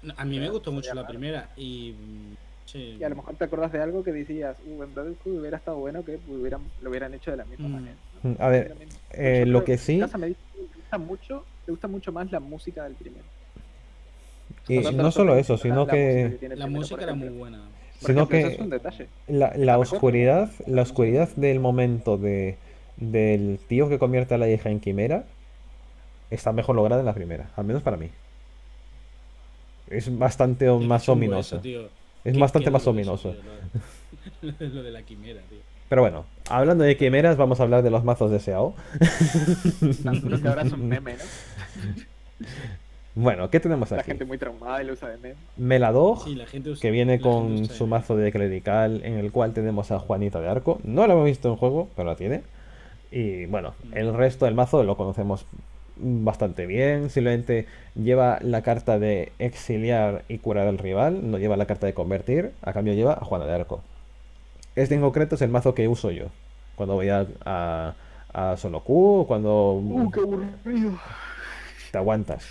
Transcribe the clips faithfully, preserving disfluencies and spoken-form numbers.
A mí me Pero gustó mucho sería la raro. primera y... mm, sí. Y a lo mejor te acordás de algo que decías, uh, en Brotherhood hubiera estado bueno que hubieran, lo hubieran hecho de la misma Mm, manera, ¿no? Mm, A ver, Sinceramente. De eh, hecho, lo creo que que mi sí, casa me dice que le gusta mucho, le gusta mucho más la música del primero. y Pasando a no los otros, solo le eso, gusta la, sino la música que, que tiene el la primero, por música era muy ejemplo. buena. Por sino ejemplo, eso es que un detalle. la, Está la mejor. oscuridad, La la música era oscuridad muy buena. del momento de, del tío que convierte a la hija en quimera está mejor lograda en la primera, al menos para mí. Es bastante Tío, qué más chungo eso, ominoso. tío. Es Qué, qué bastante más duro eso, ominoso. tío. Lo, lo de la quimera, tío. Pero bueno, hablando de quimeras, vamos a hablar de los mazos de S A O. Tanto que ahora es un meme, ¿no? Bueno, ¿qué tenemos La aquí? gente muy traumada y lo usa de meme. Meladog, Sí, la gente usa, que viene la gente con usa su M. mazo de clerical, en el cual tenemos a Juanita de Arco. No lo hemos visto en juego, pero la tiene. Y bueno, Mm. el resto del mazo lo conocemos bastante bien. Simplemente lleva la carta de exiliar y curar al rival, no lleva la carta de convertir. A cambio lleva a Juana de Arco. Este en concreto es el mazo que uso yo. Cuando voy a, a, a solo Q, cuando Uh, qué aburrido. te aguantas.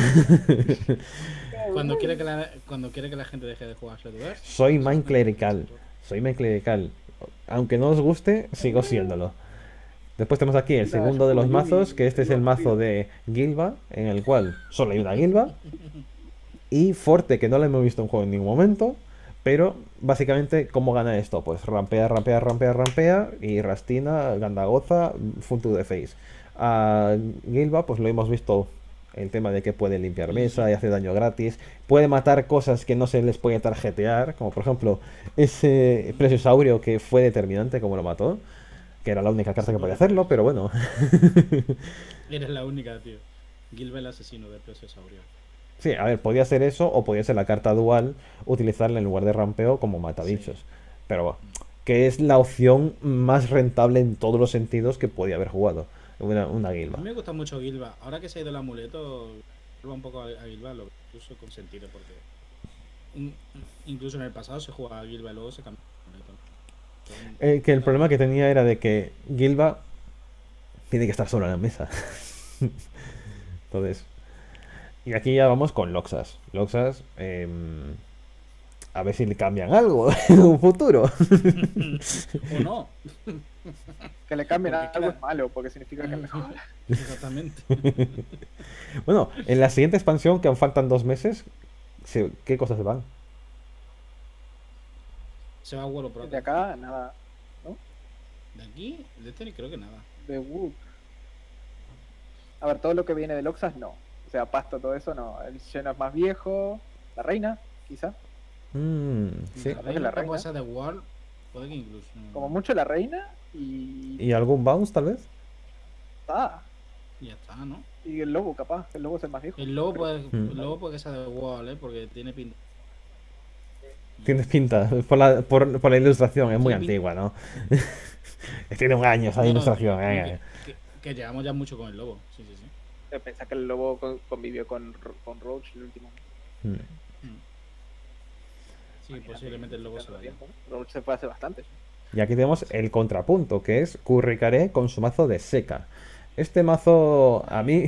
Cuando quiere que la, cuando quiere que la gente deje de jugar Shadowverse. Soy main clerical. Soy main clerical. Aunque no os guste, sigo siéndolo. Después tenemos aquí el Mira, segundo yo de los juego mazos, Yugi, que este es qué el mazo aburrido. de Gilba, en el cual solo hay una Gilba. Y Forte, que no lo hemos visto en juego en ningún momento. Pero básicamente, ¿cómo gana esto? Pues rampea, rampea, rampea, rampea. Y Rastina, Gandagoza, Full to the Face. A Gilba, pues lo hemos visto. El tema de que puede limpiar mesa y hacer daño gratis. Puede matar cosas que no se les puede tarjetear. Como por ejemplo, ese Plesiosaurio que fue determinante como lo mató. Que era la única carta que podía hacerlo, pero bueno. Eres la única, tío. Gilbert el asesino de Plesiosaurio. Sí, a ver, podía ser eso o podía ser la carta dual, utilizarla en lugar de rampeo como matabichos. Sí. Pero bueno, que es la opción más rentable en todos los sentidos que podía haber jugado. Una, una A Gilba. mí me gusta mucho Gilba. Ahora que se ha ido el amuleto, vuelvo un poco a, a Gilba, lo uso con sentido porque in- incluso en el pasado se jugaba a Gilba y luego se cambió el amuleto. Eh, que el problema que tenía era de que Gilba tiene que estar sola en la mesa. Entonces, y aquí ya vamos con Loxas. Loxas, em, a ver si le cambian algo en un futuro. O no. Que le cambien Porque algo claro. es malo, porque significa que mejora. Exactamente. Bueno, en la siguiente expansión, que aún faltan dos meses, se- ¿qué cosas se van? Se va a World of De Protect. acá, nada. ¿No? De aquí, de este creo que nada. De Wood. A ver, todo lo que viene de Loxas, no. O sea, Pasto, todo eso, no. El lleno es más viejo. La reina, quizá. Mm, sí. La Capaz que reina, la como reina. esa de World, puede que incluso. Como mucho la reina y. ¿Y algún bounce tal vez? Ah, Y ya está, ¿no? y el lobo, capaz. El lobo es el más viejo. El lobo Pero- puede, Mm. el lobo puede que sea de World, ¿eh? Porque tiene pinta. Tienes pinta, por la, por, por la ilustración, es muy Tiene pin- antigua, ¿no? Tiene un año esa No, no, ilustración. no, eh. que, que- que llevamos ya mucho con el lobo. Sí, sí, sí. Eh, Pensá que el lobo con- convivió con, con Roach el último. Mm. Mm. Sí, posiblemente el lobo se vaya. Tiempo, ¿no? Roach se fue hace bastante. Y aquí tenemos el contrapunto, que es Curricaré con su mazo de seca. Este mazo a mí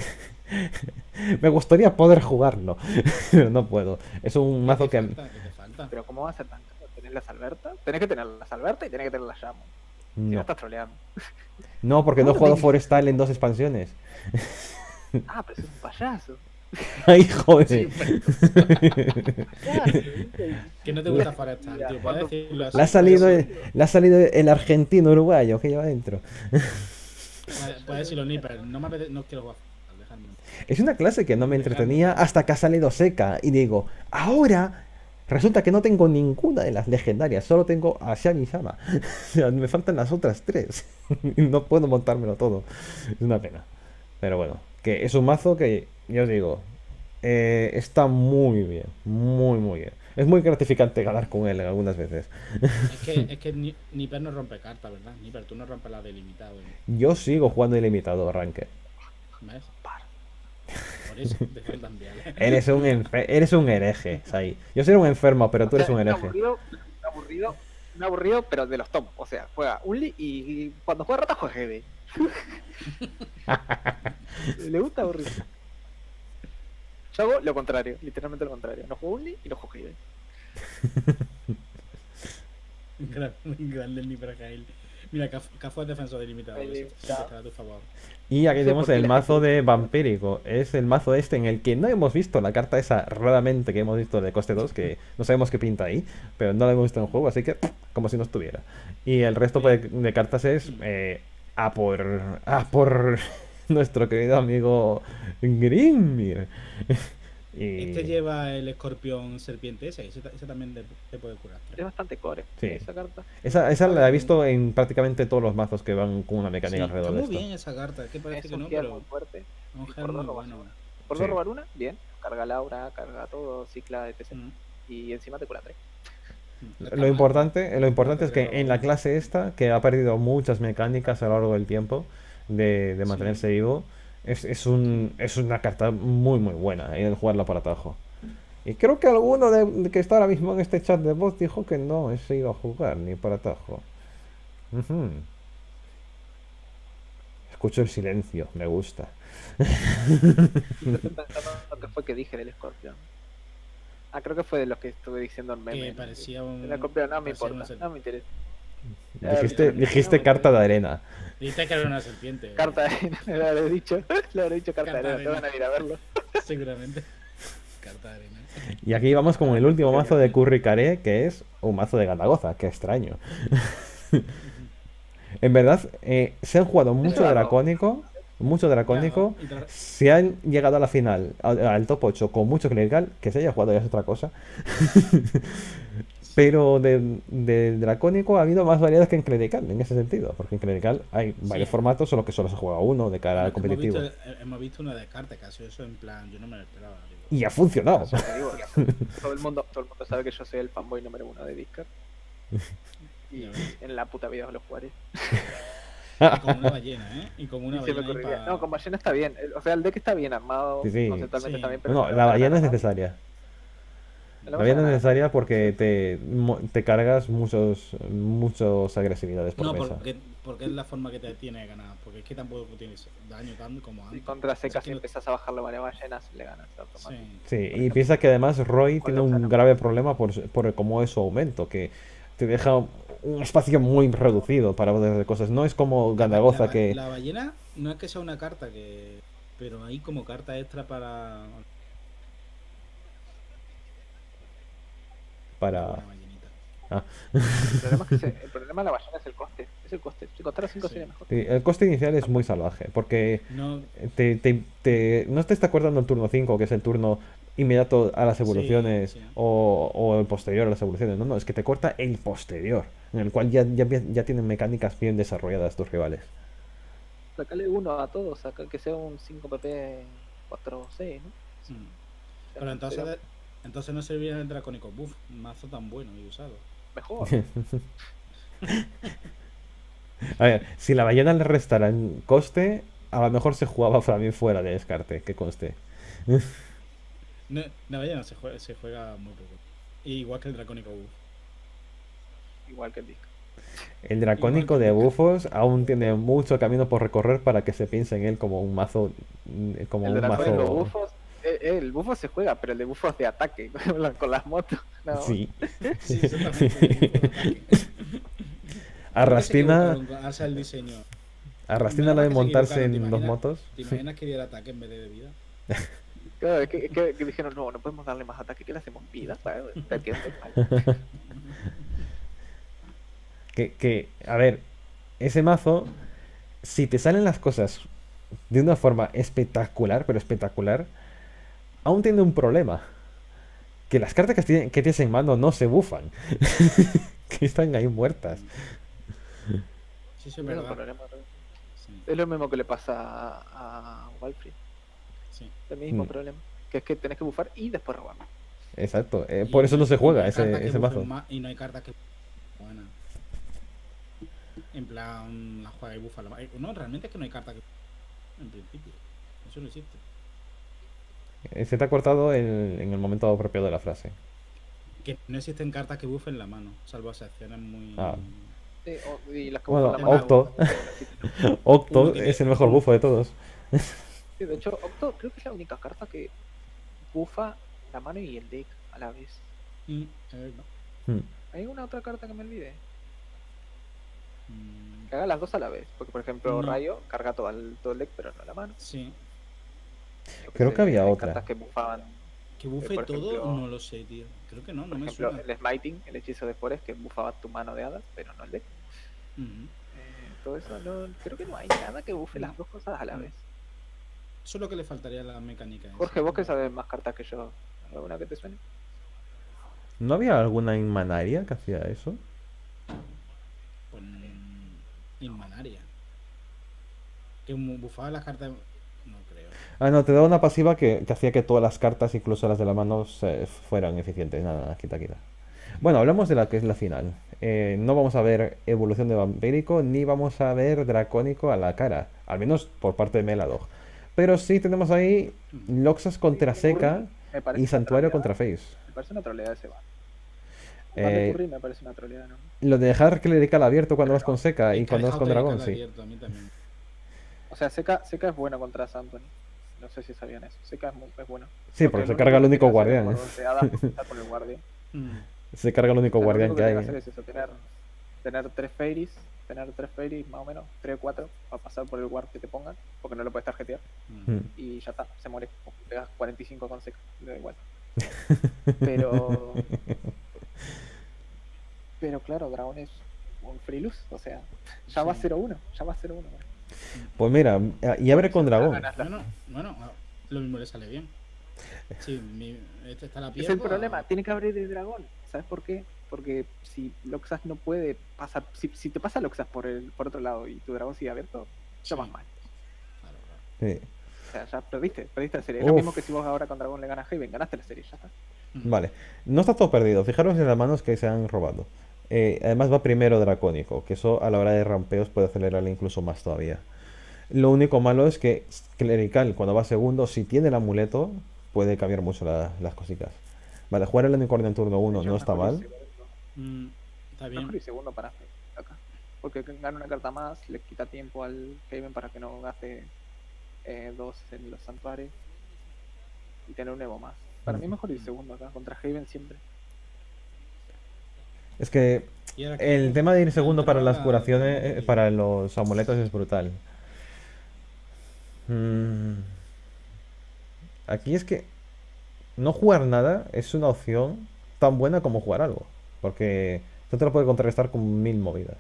me gustaría poder jugarlo, pero no puedo. Es un mazo ¿Qué que... te falta? ¿Qué te falta? Pero ¿cómo va a ser tan caro? ¿Tenés la salverta? Tenés que tener la salverta y tenés que tener la llama. Si no No, estás troleando. no, porque no he ¿Cómo jugado te- Forestal en dos expansiones. Ah, pero es un payaso. Ay, joder. Payaso, ¿viste? Que no te gusta Forestal, tío. Puedes ¿Cuándo- decirlo así. Le ha salido, el- le ha salido el argentino uruguayo que lleva dentro. Puedes, puedes decirlo, Nipper. No me apetece, no quiero jugar Forestal, dejadme. Es una clase que no me entretenía hasta que ha salido seca. Y digo, ahora resulta que no tengo ninguna de las legendarias. Solo tengo a Shani Sama. O sea, me faltan las otras tres. Y no puedo montármelo todo. Es una pena. Pero bueno, que es un mazo que, ya os digo, eh, está muy bien. Muy, muy bien. Es muy gratificante ganar con él algunas veces. Es que, es que Ni- Nipper no rompe cartas, ¿verdad? Nipper, tú no rompes la delimitado. Yo sigo jugando ilimitado arranque. ¿Ves? Por eso te faltan viales. Eres un, enfe- eres un hereje, Sai. Yo soy un enfermo, pero tú O eres sea, un es hereje. aburrido, un aburrido, un aburrido, pero de los top. O sea, juega Unli y, y cuando juega rata juega G D. Le gusta aburrir. Yo hago lo contrario, literalmente lo contrario. No juego Only y no juego Hidden. Gran, grande el Nibrajail. Mira, Cafu es defensor delimitado. Ahí Eso está. está a tu favor. Y aquí No sé tenemos por qué el la mazo gente- de Vampírico. Es el mazo este en el que no hemos visto la carta esa raramente que hemos visto de coste dos, que no sabemos qué pinta ahí, pero no la hemos visto en juego, así que como si no estuviera. Y el resto pues, de cartas es eh, a por a por nuestro querido amigo Grimir. Y Este lleva el escorpión serpiente ese, ese, ta- ese también te, te puede curar. Es bastante core Sí. esa carta. esa, esa la he visto en prácticamente todos los mazos que van con una mecánica Sí, alrededor está de muy esto. bien esa carta, que parece Es que un no, gear pero muy fuerte. un y gel por muy dos robas bueno. una. Por Sí. dos robar una, bien. Carga Laura, carga todo, cicla, etcétera. Mm, Y encima te cura tres. mm, está Lo mal. importante, lo importante es que Pero- en la clase esta, que ha perdido muchas mecánicas a lo largo del tiempo de, de mantenerse vivo, es, es, un, es una carta muy muy buena en el jugarla por atajo. Y creo que alguno de, de que está ahora mismo en este chat de voz dijo que no se iba a jugar ni por atajo. Ujú. Escucho el silencio, me gusta. Estoy pensando lo que fue que dije del escorpión. Ah, creo que fue de los que estuve diciendo en meme. Que parecía un. El escorpión no me parecía importa, una serp- no me interesa. Dijiste, Eh, dijiste no, carta de arena. Dijiste que era una serpiente. Carta de arena, lo habré dicho. Lo habré dicho carta, Carta de de arena, te van a ir a verlo. Seguramente. Carta de arena. Y aquí vamos con el último mazo de Curry Caré, que es un mazo de Ganagoza, qué extraño. En verdad, eh, se han jugado mucho raro. dracónico, mucho dracónico. Y tra- Se han llegado a la final, al, al top ocho, con mucho clerical, que se haya jugado ya es otra cosa. Pero de, de dracónico ha habido más variedades que en clerical, en ese sentido. Porque en clerical hay varios Sí. formatos, solo que solo se juega uno de cara al hemos competitivo. visto, eh, hemos visto una descarte casi, eso en plan, yo no me lo esperaba. Digo. Y ha funcionado. O sea, te digo, todo el mundo, todo el mundo sabe que yo soy el fanboy número uno de Discord. Y Ya ves. en la puta vida os lo jugaré. Y con una ballena, ¿eh? Y con una Y se me ballena ahí ocurriría. pa- No, con ballena está bien. El- O sea, el deck está bien armado. Sí, sí. Conceptualmente Sí. está bien, pero No, pero la no ballena es gana. necesaria. La La vas a ballena es ganar. necesaria porque te, mo- te cargas muchos, muchos agresividades por No, mesa. porque, porque es la forma que te tiene que ganar. Porque es que tampoco tienes daño tanto como Y antes. contra seca, Es si que no- empezás a bajarle varias ballenas, le ganas automático. Sí. Sí, y ejemplo, piensa que además Roy con tiene la un Oxana. grave problema por, su- por cómo es su aumento, que te deja un espacio muy reducido para poder hacer cosas. No es como Ganagoza la, que... La ballena no es que sea una carta que. Pero hay como carta extra para. para... Una ballenita. El problema, es que se- el problema de la ballena es el coste. Es el coste. Si costara cinco Sí. sería mejor. Sí, el coste inicial es muy salvaje, porque No, te, te- te- no te está acordando el turno cinco, que es el turno inmediato a las Sí, evoluciones, sí. O, o el posterior a las evoluciones. No, no, es que te corta el posterior, en el cual ya, ya, ya tienen mecánicas bien desarrolladas tus rivales. Sacale uno a todos, saca que sea un cinco P P cuatro seis, ¿no? mm. Pero entonces, entonces no serviría el dracónico buff, un mazo tan bueno y usado. Mejor. A ver, si la ballena le restara en coste, a lo mejor se jugaba también fuera de descarte, que conste. No, la ballena se juega, se juega muy poco. Y igual que el dracónico buff. Igual que el disco. El dracónico Igual que de nunca. bufos aún tiene mucho camino por recorrer para que se piense en él como un mazo, mm, como El un dragón los mazo. bufos. eh, eh, el bufo se juega, pero el de bufos de ataque. con la- Con las motos. No. Sí. Sí, exactamente. A Rastina, Hace el diseño. a Rastina la de Menos mal que se montarse equivocaron, ¿te en dos imaginas? motos. ¿Te imaginas que diera ataque en vez de vida? Claro, es que, es que- que dijeron, no, no podemos darle más ataque, que le hacemos vida. Bueno, te entiendo, mal. Que, que, a ver, ese mazo, si te salen las cosas de una forma espectacular, pero espectacular, aún tiene un problema. Que las cartas que, tiene- que tienes en mano no se bufan. Que están ahí muertas. Sí, sí, es No, verdad. problema, no. Sí, Es lo mismo que le pasa a, a Walfrey. sí. El mismo Mm. problema. Que es que tenés que bufar y después robarlo. Exacto. eh, Y por eso no se hay- juega hay ese, cartas que ese bufen mazo. más y no hay cartas que buenas. En plan, la juega y bufa. La... No, realmente es que no hay cartas que. En principio. Eso no existe. Eh, Se te ha cortado en, en el momento apropiado de la frase. Que no existen cartas que bufen la mano, salvo excepciones muy. Ah. Sí, o- y las que Bueno, bufan la mano. Octo. Octo Uno tiene- es el mejor bufo de todos. Sí, de hecho, Octo creo que es la única carta que bufa la mano y el deck a la vez. Mm, es verdad. Hmm. ¿Hay alguna otra carta que me olvide? Mm, Que haga las dos a la vez. Porque, por ejemplo, No. Rayo carga todo el, todo el deck, pero no la mano. sí. Yo Creo sé, que había hay otra. cartas que bufaban. Que bufe por todo, ejemplo- no lo sé, tío. Creo que no, no Por me ejemplo, suena. el Smiting, el hechizo de Forest, que bufaba tu mano de hadas, pero no el deck. Ujú. Eh, todo eso, no, creo que no hay nada que bufe las dos cosas a la No. vez. Eso es lo que le faltaría a la mecánica. esa. Jorge, vos que sabes más cartas que yo, ¿alguna que te suene? ¿No había alguna en Manaria que hacía eso? Pues mm, Inmanaria. Que mu- bufaba las cartas. No creo. Ah, no, te daba una pasiva que, que hacía que todas las cartas, incluso las de la mano, se fueran eficientes. Nada, nada, quita, quita. Bueno, hablamos de la que es la final. Eh, no vamos a ver evolución de vampírico, ni vamos a ver dracónico a la cara. Al menos por parte de Meladog. Pero sí tenemos ahí Loxas contra Seca Me parece y una Santuario troleada. contra Face. Me parece una troleada ese ban. Eh, Ban de Curry me parece una troleada, ¿no? Lo de dejar Clerical abierto cuando Pero vas con Seca y Que cuando ha vas con dejado Dragón, Clerical sí. abierto, a mí también. O sea, Seca, Seca es bueno contra Santoni. No sé si sabían eso. Seca es, muy, es bueno. Sí, porque se carga el único guardián. ¿eh? Está con el guardián. Mm. Se carga el único O sea, lo guardián único que que hay. tiene que hacer es eso, tener, tener tres fairies, tener tres fairies más o menos, tres o cuatro, para pasar por el guard que te pongan, porque no lo puedes tarjetear, Mm. Mm. y ya está, se muere. O pegas cuarenta y cinco con Seca, le da igual. Pero. Pero claro, Dragón es un free lose, o sea, ya va Sí. cero uno, ya va cero uno. Pues mira, y abre con Dragón. Ganas la- Bueno, bueno, ah, lo mismo le sale bien. Sí, mi, este está la Es pierna. el problema, tiene que abrir el dragón. ¿Sabes por qué? Porque si Loxas no puede pasar, si, si te pasa Loxas por el por otro lado y tu dragón sigue abierto, ya vas mal. Claro, claro. Sí. O sea, ya perdiste, perdiste la serie. Es lo Uf. mismo que si vos ahora con dragón le ganas a Haven, ganaste la serie, ya está. Mm. Vale, no está todo perdido. Fijaros en las manos que se han robado. Eh, además va primero Dracónico, que eso a la hora de rampeos puede acelerarle incluso más todavía. Lo único malo es que Clerical, cuando va segundo, si tiene el amuleto, puede cambiar mucho la- las cositas. Vale, jugar el unicornio en turno uno De hecho, no está mejor mal. ir segundo- Mm, está Mejor bien. ir segundo para acá. Porque gana una carta más, le quita tiempo al Haven para que no gaste eh, dos en los santuarios y tener un Evo más. Para mí mejor ir segundo acá, contra Haven siempre. Es que Y ahora que- el tema de ir segundo para las entrada- curaciones, eh, para los amuletos es brutal. Mm. Aquí es que no jugar nada es una opción tan buena como jugar algo. Porque no te lo puede contrarrestar con mil movidas.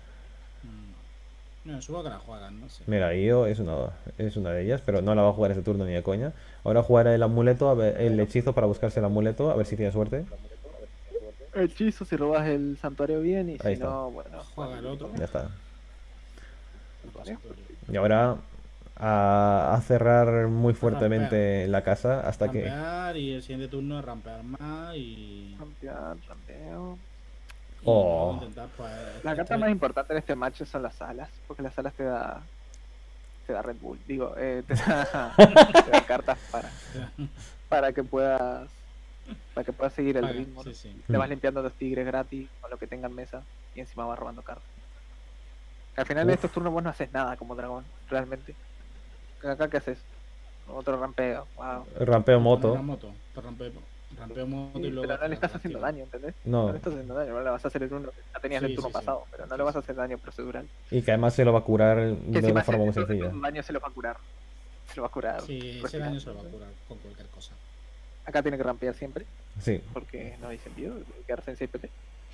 Mm. No, supongo que la juegan, no sé. Mira, Io es una, es una de ellas, pero no la va a jugar ese turno ni de coña. Ahora jugará el amuleto, a ver- el hechizo para buscarse el amuleto, a ver si tiene suerte. Hechizo si robas el santuario bien y Ahí si está. no, bueno. Juega el otro. Ya está. Santuario. Y ahora a, a cerrar muy fuertemente la casa hasta que... Rampear y el siguiente turno rampear más y. Rampear, rampeo. y Oh. luego intentar, pues, La carta este- más importante en este match son las alas, porque las alas te da te da Red Bull, digo, eh, te, da, te da cartas para para que puedas para que puedas seguir el Paga, ritmo, ¿no? sí, sí. Te vas limpiando los tigres gratis con lo que tengan mesa y encima vas robando cartas. Al final de Uf. estos turnos vos no haces nada como dragón, realmente. Acá qué haces, otro rampeo, wow. Rampeo moto. Una moto. Te rompe, rampeo moto y Sí, luego. pero no le estás te haciendo activa. daño, ¿entendés? No. No le estás haciendo daño, no le vas a hacer el turno que ya tenías Sí, el turno sí, sí. pasado, pero no Sí, le vas a sí. hacer daño procedural. Y que además se lo va a curar Que de encima una ese- forma muy ese- sencilla. ese daño se lo va a curar. Se lo va a curar. Sí, ese Pues daño mira, se lo va a curar con cualquier cosa. Acá tiene que rampear siempre, Sí. porque no hay sentido quedarse en seis P T.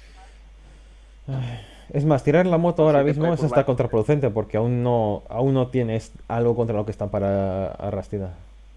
Es más, tirar la moto ahora Sí, te mismo puede es hasta curvar. contraproducente porque aún no, aún no tienes algo contra lo que está para Arrastida.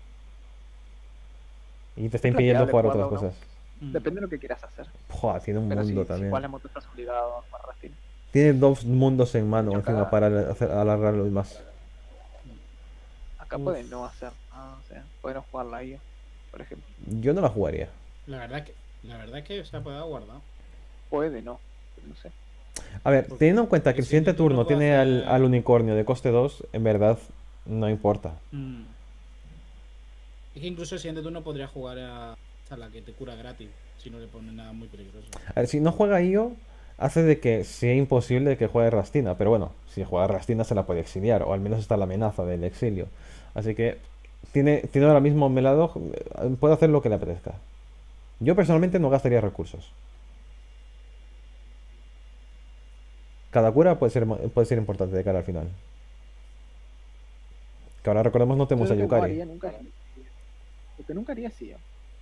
Y te está Es impidiendo planteable jugar otras jugarlo, ¿no? cosas. Mm. Depende de lo que quieras hacer. Joder, tiene un Pero mundo si, si también. igual la moto estás obligado a Rastin. Tiene dos mundos en mano Yo encima cada- para hacer- alargarlo y más. Acá Uf. pueden no hacer nada, o sea, pueden no jugar la I A, por ejemplo. Yo no la jugaría. La verdad es que, la verdad es que se ha quedado guardado. Puede no, no sé. A ver, Porque teniendo en cuenta que el el siguiente siguiente turno turno puede tiene al, hacer- al unicornio de coste dos, en verdad no importa. Mm. Es que incluso el siguiente turno podría jugar a, a la que te cura gratis. Si no le pones nada muy peligroso. A ver, si no juega Io, hace de que sea imposible que juegue Rastina. Pero bueno, si juega Rastina se la puede exiliar, o al menos está la amenaza del exilio. Así que tiene, tiene ahora mismo Melado, eh, puede hacer lo que le apetezca. Yo personalmente no gastaría recursos. Cada cura puede ser, mo- puede ser importante de cara al final. Que ahora recordemos no Yo tenemos a lo que no Yukari. haría nunca, lo que nunca haría sí.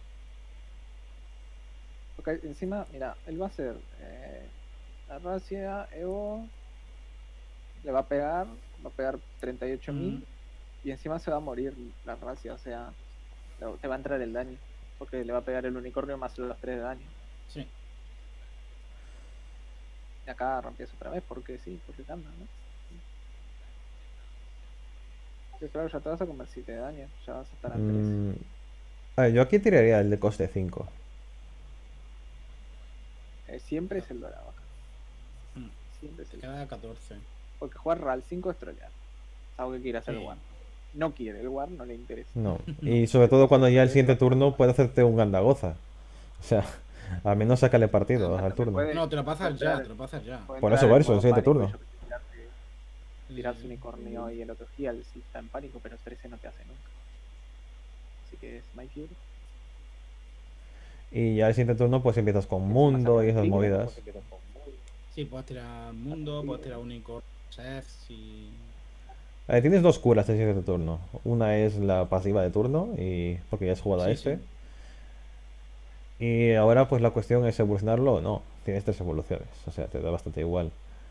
Porque encima, mira, él va a hacer eh, la racia, Evo, le va a pegar, va a pegar treinta y ocho mil Mm. y encima se va a morir la racia, o sea, le- te va a entrar el daño, porque le va a pegar el unicornio más los tres de daño. Sí. Y acá rompías otra vez, porque sí, porque gana, ¿no? Que claro, ya te vas a comer siete de daño, ya vas a estar a tres. Mm, a ver, yo aquí tiraría el de coste cinco. Eh, siempre es el dorado acá, Mm. siempre es el Queda a catorce. porque jugar RAL cinco es trolear. Es algo que quiere hacer Sí. el War. No quiere, el War no le interesa. No. Y sobre todo cuando ya el siguiente turno puede hacerte un Gandagoza. O sea, al menos sácale partido Además, al también turno. puede- No, te lo pasas puede ya, entrar- te lo pasas ya. puede Por entrar eso, por en eso, el modo siguiente pánico, turno. yo que sé, tirarte- Tirarse unicornio y el otro Heal si está en pánico, pero trece no te hace nunca. Así que es My Fury. Y ya el siguiente turno pues empiezas con Encima Mundo sale y un esas tigre, movidas. porque quedó con muy- Sí, puedes tirar mundo, puedes tirar unicornio, sex y... Eh, tienes dos curas en siguiente turno. Una es la pasiva de turno, y porque ya has jugado a Sí, este. sí. Y ahora pues la cuestión es evolucionarlo o no. Tienes tres evoluciones, o sea, te da bastante igual.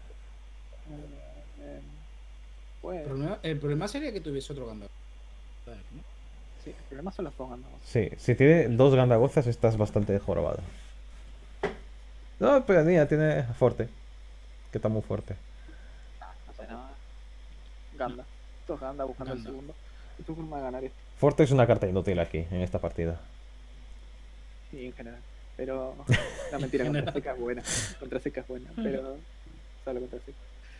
Eh, pues, El problema, el problema sería que tuviese otro Gandalf. ¿Sabes, no? sí, el problema son los pongando. Sí, si tiene dos Gandagozas estás bastante jorobado. No, pero mira, tiene Forte, que está muy fuerte. No sé nada. Ganda. Esto es Ganda buscando Ganda. el segundo. Es tu forma de ganar esto. Forte es una carta inútil aquí, en esta partida. Y en general. Pero. No, mentira, En contra general. Seca es buena. Contra Seca es buena. Pero. Solo contra Seca.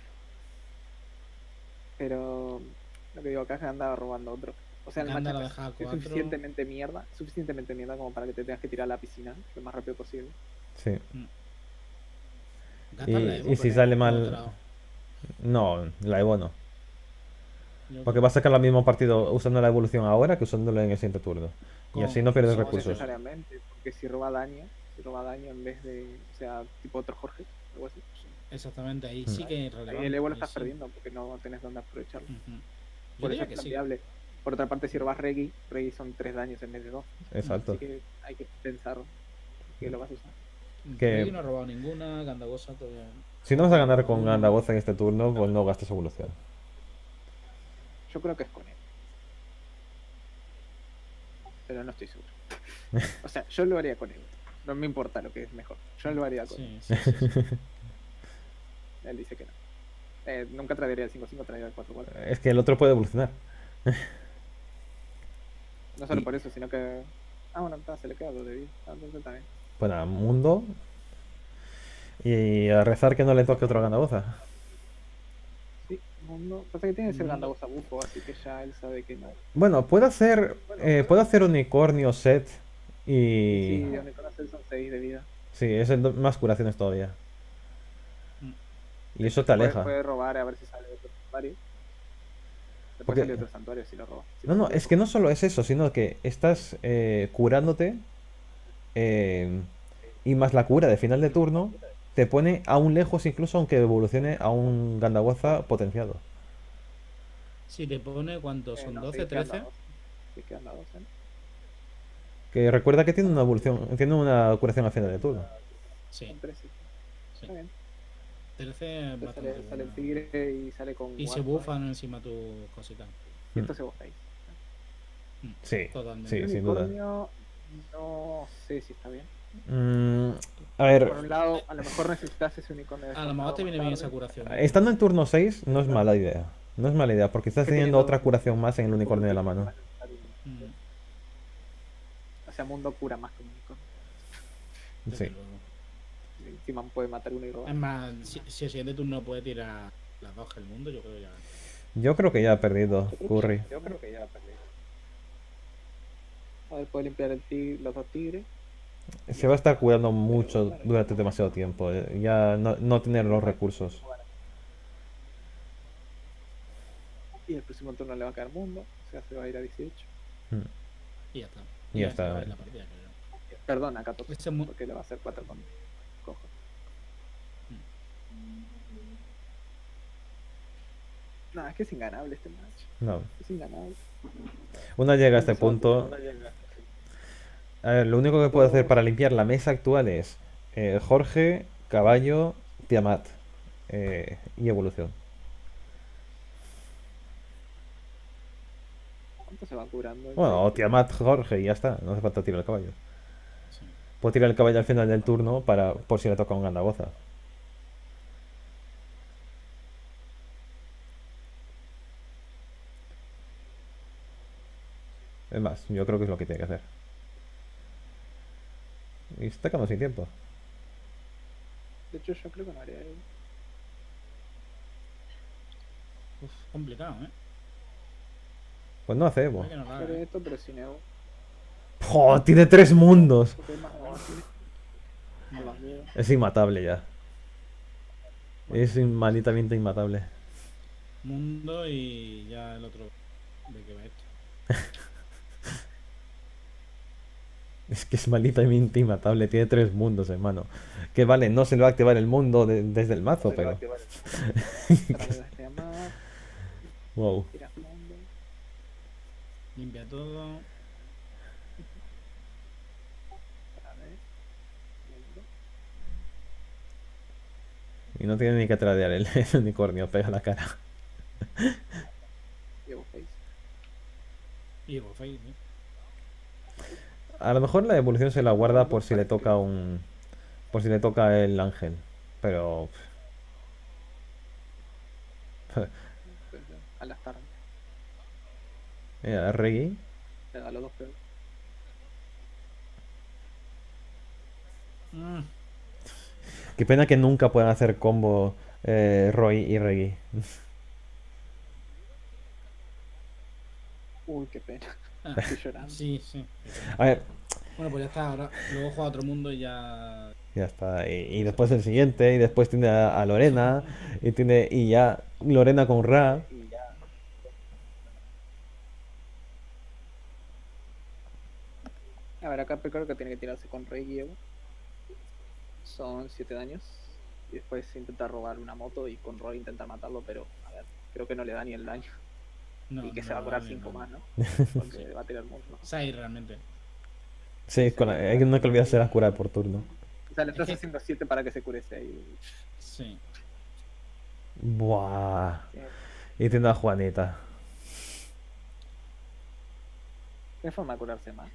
Pero. Lo que digo acá es que andaba robando otro. O sea, el Ganda matchup lo es- deja a es cuatro. suficientemente mierda. Suficientemente mierda como para que te tengas que tirar a la piscina lo más rápido posible. Sí. Gastas Y- la Evo, y si pero sale no mal- otra. No, la Evo no. Yo Porque creo- va a sacar el mismo partido usando la evolución ahora que usándolo en el siguiente turno. Y así no Con- pierdes no No recursos. necesariamente, porque si roba daño, si roba daño en vez de. O sea, tipo otro Jorge, algo así. Exactamente, ahí Mm. sí que es Ahí relevante. el Evo lo ahí estás sí. perdiendo porque no tenés dónde aprovecharlo. Ujú. Yo Por eso diría es que sí. planteable. Por otra parte, si robas Regi, Regi son tres daños en vez de dos. Exacto. Así que hay que pensar que lo vas a usar. Que- Regi no ha robado ninguna, Gandagosa todavía. Si no vas a ganar con Gandagoza en este turno, pues no gastes evolución. Yo creo que es con él. Pero no estoy seguro. O sea, yo lo haría con él. No me importa lo que es mejor. Yo lo haría con él. Sí, sí, sí, sí. Él dice que no. Eh, nunca traería el cinco cinco, traería el cuatro cuatro. Es que el otro puede evolucionar. No solo y- por eso, sino que. Ah, bueno, está, se le queda dos de vida. Ah, entonces está bien. Pues nada, Mundo. Y a rezar que no le toque otro Gandagoza. Sí, mundo. Pasa que tiene que ser Mundo. Gandagosa bufo, así que ya él sabe que no. Bueno, puede hacer. Eh, puede hacer unicornio set. Sí, Y. donde conocer son seis de vida. Sí, es el do- más curaciones todavía. Y eso te Puede, aleja. puede robar a ver si sale otro santuario. Después Porque- sale otro santuario si lo roba. Si No, lo no, roba. es que no solo es eso, sino que estás eh, curándote. eh, y más la cura de final de turno. Te pone aún lejos, incluso aunque evolucione a un Gandagoza potenciado. Si te pone, ¿cuántos Eh, son? no, ¿doce, sí, quedan trece? dos. Sí, quedan dos, ¿eh? Que recuerda que tiene una evolución. Tiene una curación a final de turno. Sí, Son tres, sí. sí. Está bien. trece es Entonces bastante sale, sale el bueno. tigre y sale con. Y se guarda. bufan encima tu cosita. Y esto se bufa ahí. Sí, Totalmente. sí, El sin duda. unicornio, no sé si está bien. Mm, a ver, Por un lado, a lo mejor necesitas ese unicornio. A lo mejor te descartado viene más bien esa tarde. curación. estando en turno seis no es mala idea. No es mala idea, porque estás Que teniendo teniendo- otra curación más en el unicornio de la mano. Mm, O sea, mundo cura más que un unicornio. desde Sí. luego. Encima puede matar uno y robar. Es más, si, si el siguiente turno puede tirar las dos del mundo, yo creo ya. Yo creo que ya ha perdido Curry. Yo creo que ya la perdí. A ver, puede limpiar el tig- los dos tigres. Se va a estar curando mucho durante demasiado tiempo. eh, Ya no, no tener los recursos. Y el próximo turno le va a quedar mundo. O sea, se va a ir a dieciocho. Mm. Y ya está. Y ya se acaba está. la partida, creo. Perdona, catorce. Ese mu- Porque le va a hacer cuatro con cojo. No, es que es inganable este match. No. Es inganable. Una llega a este Empezó punto. una llega- A ver, lo único que puedo hacer para limpiar la mesa actual es eh, Jorge, Caballo, Tiamat eh, y Evolución. ¿Cuánto se va curando? Bueno, o Tiamat, Jorge y ya está. No hace falta tirar el caballo. Sí. Puedo tirar el caballo al final del turno para por si le toca un gandagoza. Es más, yo creo que es lo que tiene que hacer. Y está quedando sin tiempo. De hecho, yo creo que no haría eso. Uf, complicado, ¿eh? Pues no hace Evo. Puede que no lo haga, Haré ¿eh? esto, pero sin Evo. ¡Oh! Tiene tres mundos. Porque es más fácil. No los veo. Es inmatable ya. Es in- malditamente inmatable. Mundo y ya el otro. ¿De qué va esto? Es que es malditamente inmatable. Tiene tres mundos, hermano. Que vale, no se le va a activar el mundo de- desde el mazo, Se le va a pero. activar el- Otra vez este más, Wow. tiras mundo. Limpia todo. Otra vez. Mundo. Y no tiene ni que tradear el, el unicornio, pega la cara. Y Evo Face. Y Evo Face, ¿eh? A lo mejor la evolución se la guarda por si le toca un. Por si le toca el ángel. Pero. Pues, a las tardes. Mira, Reggie. Le da los dos peores. Mm, Qué pena que nunca puedan hacer combo eh, Roy y Reggie. Uy, qué pena. ah, Estoy llorando. sí, sí. A ver, Bueno, pues ya está. Ahora luego juega otro mundo y ya. ya está. Y, y después el siguiente, y después tiene a, a Lorena, y tiene. Y ya Lorena con Ra. Y ya. A ver, acá creo que tiene que tirarse con Rey y Evo. Son siete daños. Y después intenta robar una moto y con Roy intenta matarlo, pero a ver, creo que no le da ni el daño. No, y que no se va a lo curar da ni cinco nada. más, ¿no? Porque va a tirar mucho. seis realmente. Sí, con la- hay que no que olvidarse las curar por turno. O sea, le Es estás que- haciendo siete para que se cure seis. Sí. Buah. Y tiene a Juanita. ¿Qué forma de curarse más?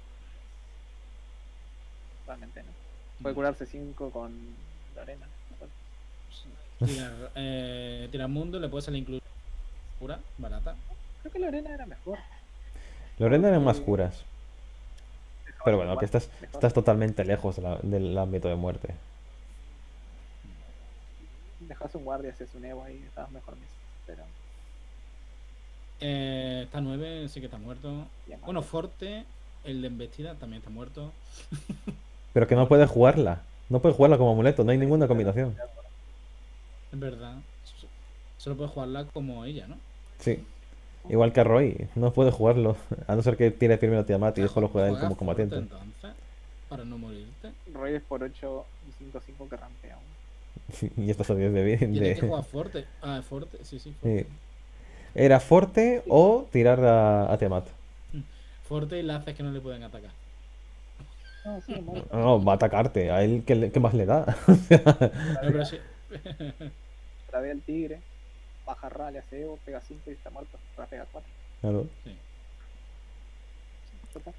Realmente no. Puede curarse cinco con Lorena. Tira, eh, tira mundo, le puede salir incluso pura, barata. Creo que Lorena era mejor. Lorena eran más curas. Mejor Pero bueno, igual, que estás, mejor. estás totalmente lejos de la- del ámbito de muerte. Dejas un guardia, haces un Evo ahí, estabas mejor mismo. Pero Eh, está nueve, sí que está muerto. ya más. Bueno, Forte, el de embestida, también está muerto. Pero que no puedes jugarla. No puedes jugarla como amuleto, no hay ninguna combinación. Es verdad. S- Solo puede jugarla como ella, ¿no? Sí. Igual que a Roy, no puede jugarlo. A no ser que tire primero a Tiamat y después lo juega él Juega como Forte, combatiente. entonces, para no morirte. Roy es por ocho y cinco cinco que rampea aún. Y estás a diez de vida. Tiene que De... jugar Forte. Ah, Forte, sí, sí. Forte. Sí. Era Forte o tirar a, a Tiamat. Forte y la haces que no le pueden atacar. No, sí, muerto. No, no, va a atacarte. A él, ¿qué, le- qué más le da? No, pero sí. Trabea el tigre, baja Ra, le hace Evo, pega cinco y está muerto. Ra pega cuatro. Claro. Sí. Ya está.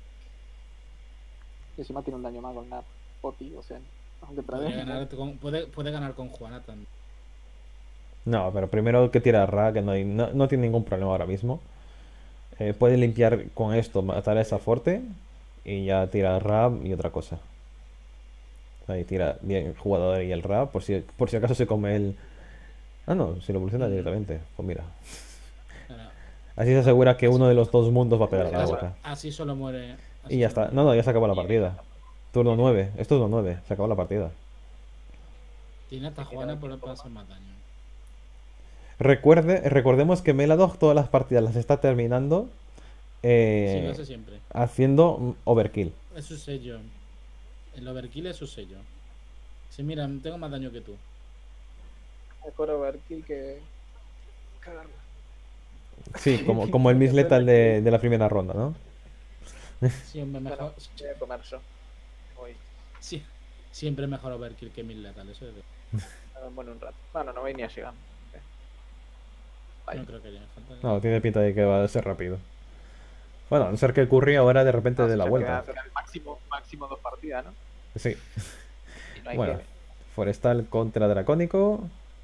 Y encima tiene un daño más con la poti, o sea, aunque Podría trabea. ganar con, puede, puede ganar con Juana también. No, pero primero que tira a Ra, que no, hay- no, no tiene ningún problema ahora mismo. Eh, puede limpiar con esto, matar a esa Forte y ya tira a Ra y otra cosa. Ahí tira bien el jugador y el Ra, por si, por si acaso se come el. Ah, no, si lo evoluciona Mm. directamente. Pues mira. Ahora, Así se asegura que uno de los dos mundos va a pegar a la así, boca. así solo muere. así Y ya solo está. No, no, ya se acabó la partida. Turno nueve. Es turno nueve. Se acabó la partida. Tiene hasta Juana por para hacer más daño. Recuerde, recordemos que Meladog todas las partidas las está terminando Sí, lo eh, hace siempre. haciendo overkill. Es su sello. El overkill es su sello. Sí, mira, tengo más daño que tú. Mejor overkill que cagarla. Sí, como, como el Que Miss hacerla Lethal que de, de la primera ronda, ¿no? Siempre bueno, mejor. voy a comer yo. Voy. Sí, siempre mejor overkill que mil letal, eso es de... Ah, bueno, un rato. Bueno, no voy ni a llegar. Ok. Bye. No creo que haya falta. No, tiene pinta de que va a ser rápido. Bueno, a no ser que el Curry ahora de repente No, dé si la ya vuelta. quedan máximo, máximo dos partidas, ¿no? Sí. Y no hay Bueno, que... Forestal contra Dracónico.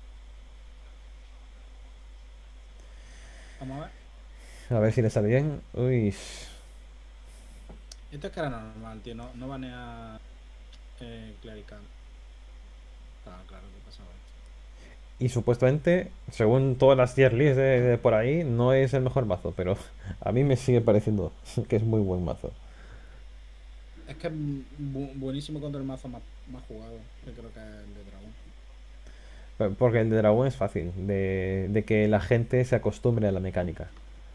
Vamos a ver. A ver si le sale bien. Uy. Esto es cara normal, tío. No, no banea eh, clerical. Ah, claro, ¿qué pasaba? Y supuestamente, según todas las tier lists de, de por ahí, no es el mejor mazo, pero a mí me sigue pareciendo que es muy buen mazo. Es que es bu buenísimo contra el mazo más, más jugado. Yo creo que es el de dragón. Pe- Porque el de dragón es fácil, de, de que la gente se acostumbre a la mecánica.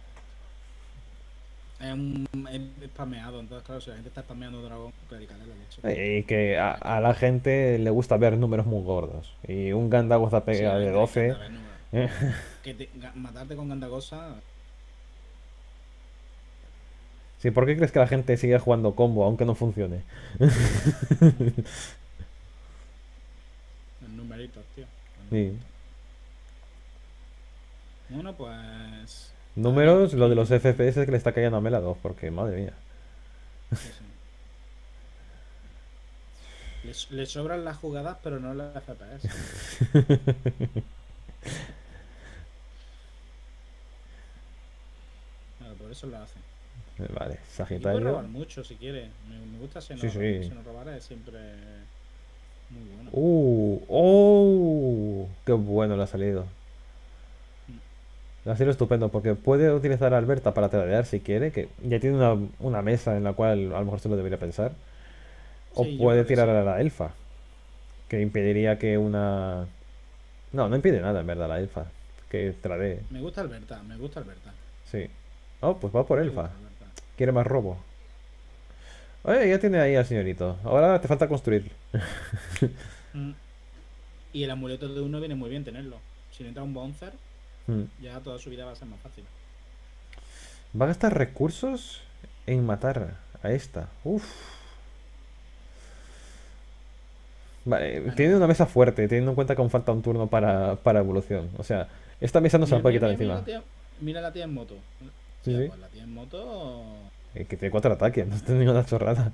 Es un es spameado, entonces claro, si la gente está spameando dragón, clerical es la leche. Y que a, a la gente le gusta ver números muy gordos. Y un Gandagoza Sí, pega a la de gente le doce. encanta ver números. eh, Que te, ga- matarte con Gandagosa, Sí, ¿por qué crees que la gente sigue jugando combo aunque no funcione? los numeritos, tío. Los Sí. numeritos. Bueno, pues. Números, lo de Aquí. los F P S que le está cayendo a Mela dos, porque madre mía. Sí, sí. Le, s- le sobran las jugadas, pero no las F P S. Claro, por eso lo hacen. Vale, Y puedes Sagitario. robar mucho si quieres. Me, me gusta si no, Sí, sí. si no robar, es siempre muy bueno. Uh, oh, qué bueno le ha salido. Le ha sido estupendo porque puede utilizar a Alberta para tradear si quiere, que ya tiene una, una mesa en la cual a lo mejor se lo debería pensar. O Sí, yo puede creo que tirar sí. a la elfa, que impediría que una... No, no impide nada en verdad la elfa, que tradee. Me gusta Alberta, me gusta Alberta. Sí. Oh, pues va por Me elfa. gusta Alberta. Quiere más robo. Oye, ya tiene ahí al señorito. Ahora te falta construir. Mm. Y el amuleto de uno viene muy bien tenerlo. Si le entra un bouncer, Hmm. ya toda su vida va a ser más fácil. Va a gastar recursos en matar a esta. Uf. Vale, Bueno, tiene una mesa fuerte, teniendo en cuenta que aún falta un turno para, para evolución. O sea, esta mesa no se la mira, puede mira, quitar mira, mira encima. la tía, mira la tía en moto. Sí, Hostia, sí. pues la tía en moto. Eh, que tiene cuatro ataques, no tiene ninguna chorrada.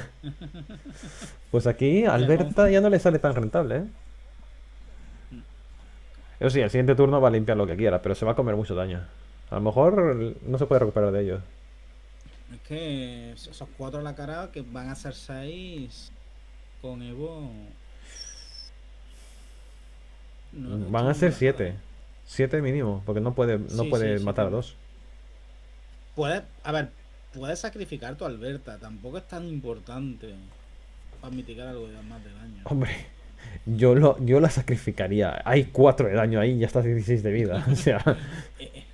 Pues aquí Mira, Alberta con- ya no le sale tan rentable, ¿eh? Mm. Eso sí, el siguiente turno va a limpiar lo que quiera, pero se va a comer mucho daño. A lo mejor no se puede recuperar de ello. Es que esos cuatro a la cara que van a ser seis con Evo. No, esto Van no a es ser mala jugada, siete. ¿eh? Siete mínimo, porque no puede, no Sí, puede sí, matar a siete. dos. Puedes, a ver, puedes sacrificar tu Alberta, tampoco es tan importante para mitigar algo de más de daño. Hombre, yo, lo, yo la sacrificaría. Hay cuatro de daño ahí y ya está dieciséis de vida. O sea, Eh, eh,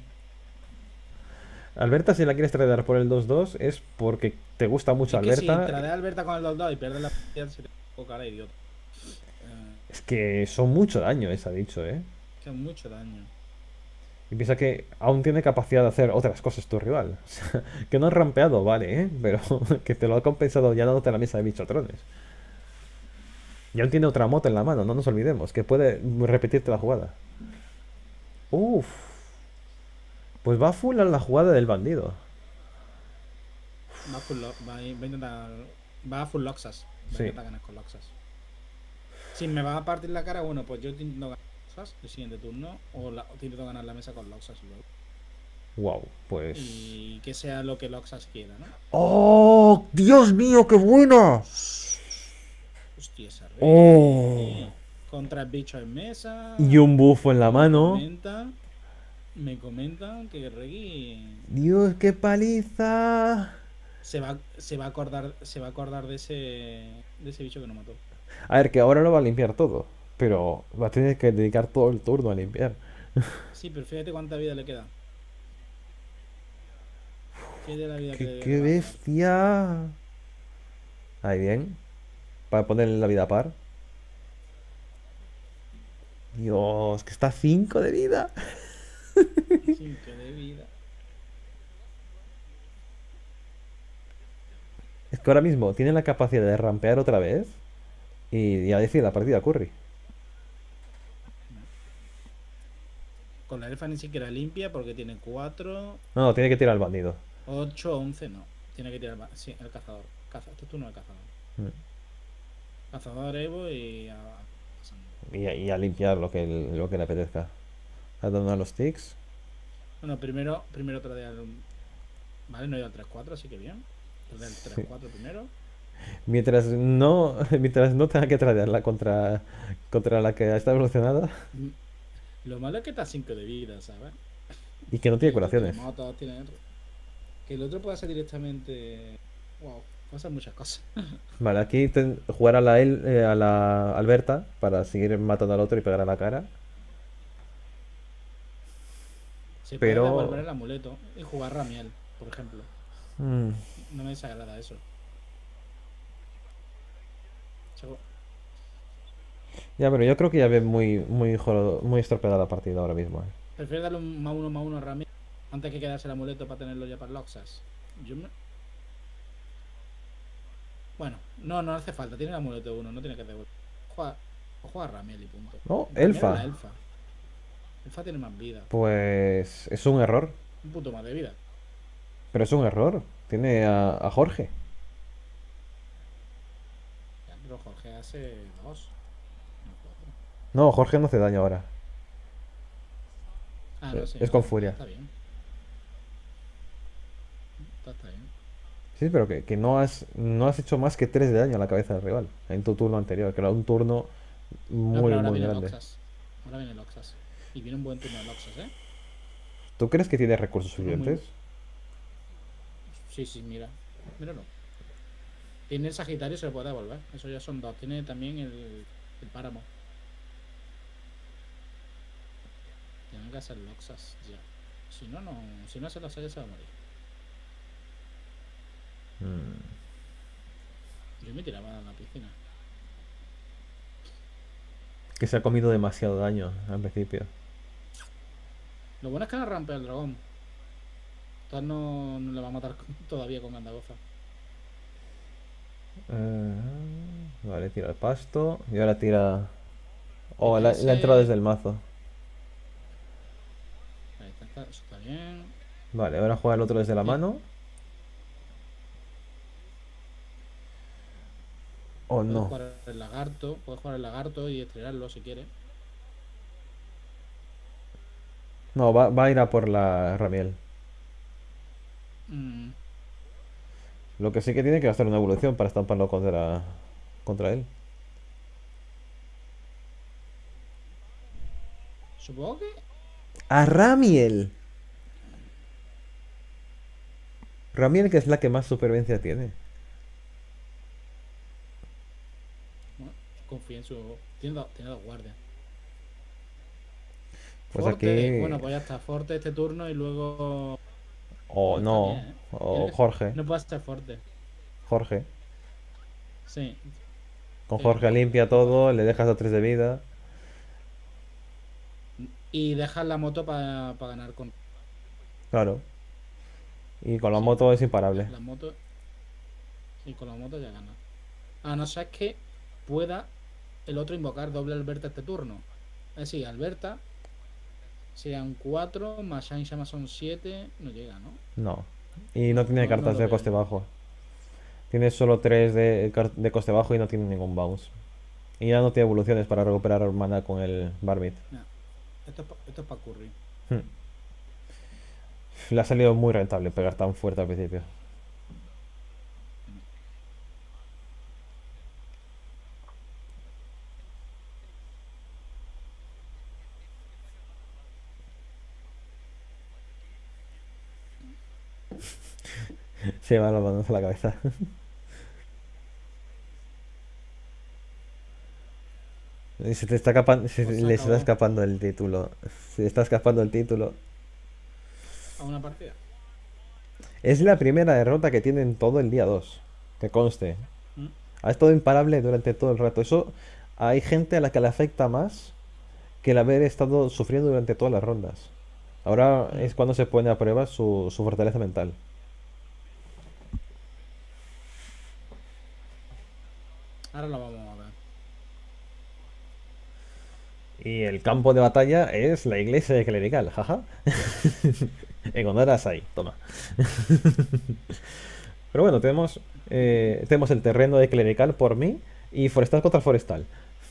Alberta, si la quieres tradear por el dos dos, es porque te gusta mucho es que si Alberta. traes a Alberta con el dos dos y pierdes la partida, se te poco cara idiota. Eh, Es que son mucho daño, esa dicho, ¿eh? que es mucho daño. Y piensa que aún tiene capacidad de hacer otras cosas tu rival. O sea, que no has rampeado, vale, ¿eh? Pero que te lo ha compensado ya dándote la mesa de bichotrones. Y aún tiene otra moto en la mano, no nos olvidemos, que puede repetirte la jugada. Uff. Pues va full a la jugada del bandido. Va, full lo- va, a, va a intentar. Va a full Loxas. Va a Sí. intentar ganar con Loxas. Si me va a partir la cara, bueno, pues yo intento ganar Loxas el siguiente turno. O, la, o intento ganar la mesa con Loxas luego. Wow, pues... Y que sea lo que Loxas quiera, ¿no? ¡Oh! ¡Dios mío, qué buena! Hostia, esa rey. ¡Oh! Contra el bicho en mesa. Y un bufo en la Me mano. comentan, me comentan que Reggie ¡Dios, qué paliza! se va, se va a acordar, se va a acordar de ese, de ese bicho que no mató. A ver, que ahora lo va a limpiar todo. Pero va a tener que dedicar todo el turno a limpiar. Sí, pero fíjate cuánta vida le queda. Pierde la vida que ¡Qué, le qué le va a dar. bestia! Ahí bien. Para ponerle la vida a par. Dios, que está a cinco de vida. cinco de vida. Es que ahora mismo tiene la capacidad de rampear otra vez. Y ya decir la partida Curry. Con la elfa ni siquiera limpia porque tiene cuatro, No, no, tiene que tirar al bandido. ocho, once, no. Tiene que tirar el ba- sí, el cazador. Caza, este turno el cazador. Mm. Cazador Evo y a, Y, a- y a limpiar lo que, lo que le apetezca. A donar los ticks. Bueno, primero, primero tradear. Vale, no he ido al tres cuatro, así que bien. Tradear el Sí. tres cuatro primero. Mientras no, mientras no tenga que tradearla contra, contra la que está evolucionada Mm, Lo malo es que está a cinco de vida, ¿sabes? y que no Y tiene el otro curaciones. tiene motos, tiene- Que el otro pueda ser directamente. Wow, pasan muchas cosas. Vale, aquí ten- jugar a la, El- eh, a la Alberta para seguir matando al otro y pegar a la cara. Se puede Pero... devolver el amuleto y jugar Ramiel, por ejemplo. mm, No me desagrada eso. Segu- ya, pero yo creo que ya ve muy, muy, joro- muy estropeada la partida ahora mismo. eh. Prefiero darle un más uno más uno a Ramiel antes que quedarse el amuleto para tenerlo ya para Loxas. Yo me... Bueno, no, no hace falta. Tiene el amuleto uno, no tiene que devolver. Juega, juega Ramiel y punto. Oh, Ramiel Elfa. es la elfa. Elfa tiene más vida. Pues es un error. Un punto más de vida. Pero es un error. Tiene a, a Jorge. Ya, pero Jorge hace dos. No cuatro. No, Jorge no hace daño ahora. Ah, no sé. Es con furia. Está bien. Está, está bien. Sí, pero que, que no has no has hecho más que tres de daño a la cabeza del rival en tu turno anterior, que era un turno No, muy, pero ahora muy viene grande. Loxas. Ahora viene Loxas. Y viene un buen turno de Loxas, ¿eh? ¿Tú crees que tiene recursos Turno muy- suficientes? Sí, sí, mira. Míralo. Tiene el Sagitario y se lo puede devolver. Eso ya son dos. Tiene también el, el páramo. Tienen que hacer Loxas ya. Si no, no. Si no hace Loxas ya se va a morir. Mm. Yo me tiraba a la piscina. Que se ha comido demasiado daño al principio. Lo bueno es que no rampea el dragón. Entonces no, no le va a matar con- todavía con Gandagoza. Eh, vale, tira el pasto. Y ahora tira... Oh, la, Ese- la ha entrado desde el mazo. Ahí está, está, eso está bien. Vale, ahora juega el otro desde la Sí. mano. Oh, Puedes no. jugar el lagarto. Puedes jugar el lagarto y estrellarlo si quieres. No, va, va a ir a por la Ramiel. Mm, Lo que sí que tiene que gastar una evolución para estamparlo contra, contra él. Supongo que. ¡A Ramiel! Ramiel, que es la que más supervivencia tiene. Bueno, confía en su. Tiene dos, tiene dos guardias. Pues Forte, aquí... bueno, pues ya está. Forte este turno y luego. O Está no. bien, ¿eh? O Tiene que- Jorge. No puede ser Forte. Jorge. Sí. Con Eh, Jorge limpia todo, le dejas a tres de vida. Y dejas la moto para ganar con. Claro. Y con la Sí. moto es imparable. La moto. Y con la moto ya gana. A no ser que pueda el otro invocar doble Alberta este turno. Es decir, Alberta serían cuatro, más Shine Shama son siete. No llega, ¿no? No. Y no tiene No, no cartas lo de veo, coste ¿no? bajo. Tiene solo tres de, car- de coste bajo y no tiene ningún bounce. Y ya no tiene evoluciones para recuperar mana con el Barbit. Nah, esto es pa- esto es para Curry. Hmm. Le ha salido muy rentable pegar tan fuerte al principio. Se lleva las manos a la cabeza. Y se te está escapando, se Pues se le está acabó. escapando el título. Se le está escapando el título. A una partida. Es la primera derrota que tiene en todo el día dos. Que conste. ¿Mm? Ha estado imparable durante todo el rato. Eso hay gente a la que le afecta más que el haber estado sufriendo durante todas las rondas. Ahora Mm. es cuando se pone a prueba su, su fortaleza mental. Ahora lo vamos a ver. Y el campo de batalla es la iglesia de clerical, jaja. En honor a Sai, toma. Pero bueno, tenemos, eh, tenemos el terreno de clerical por mí y forestal contra forestal.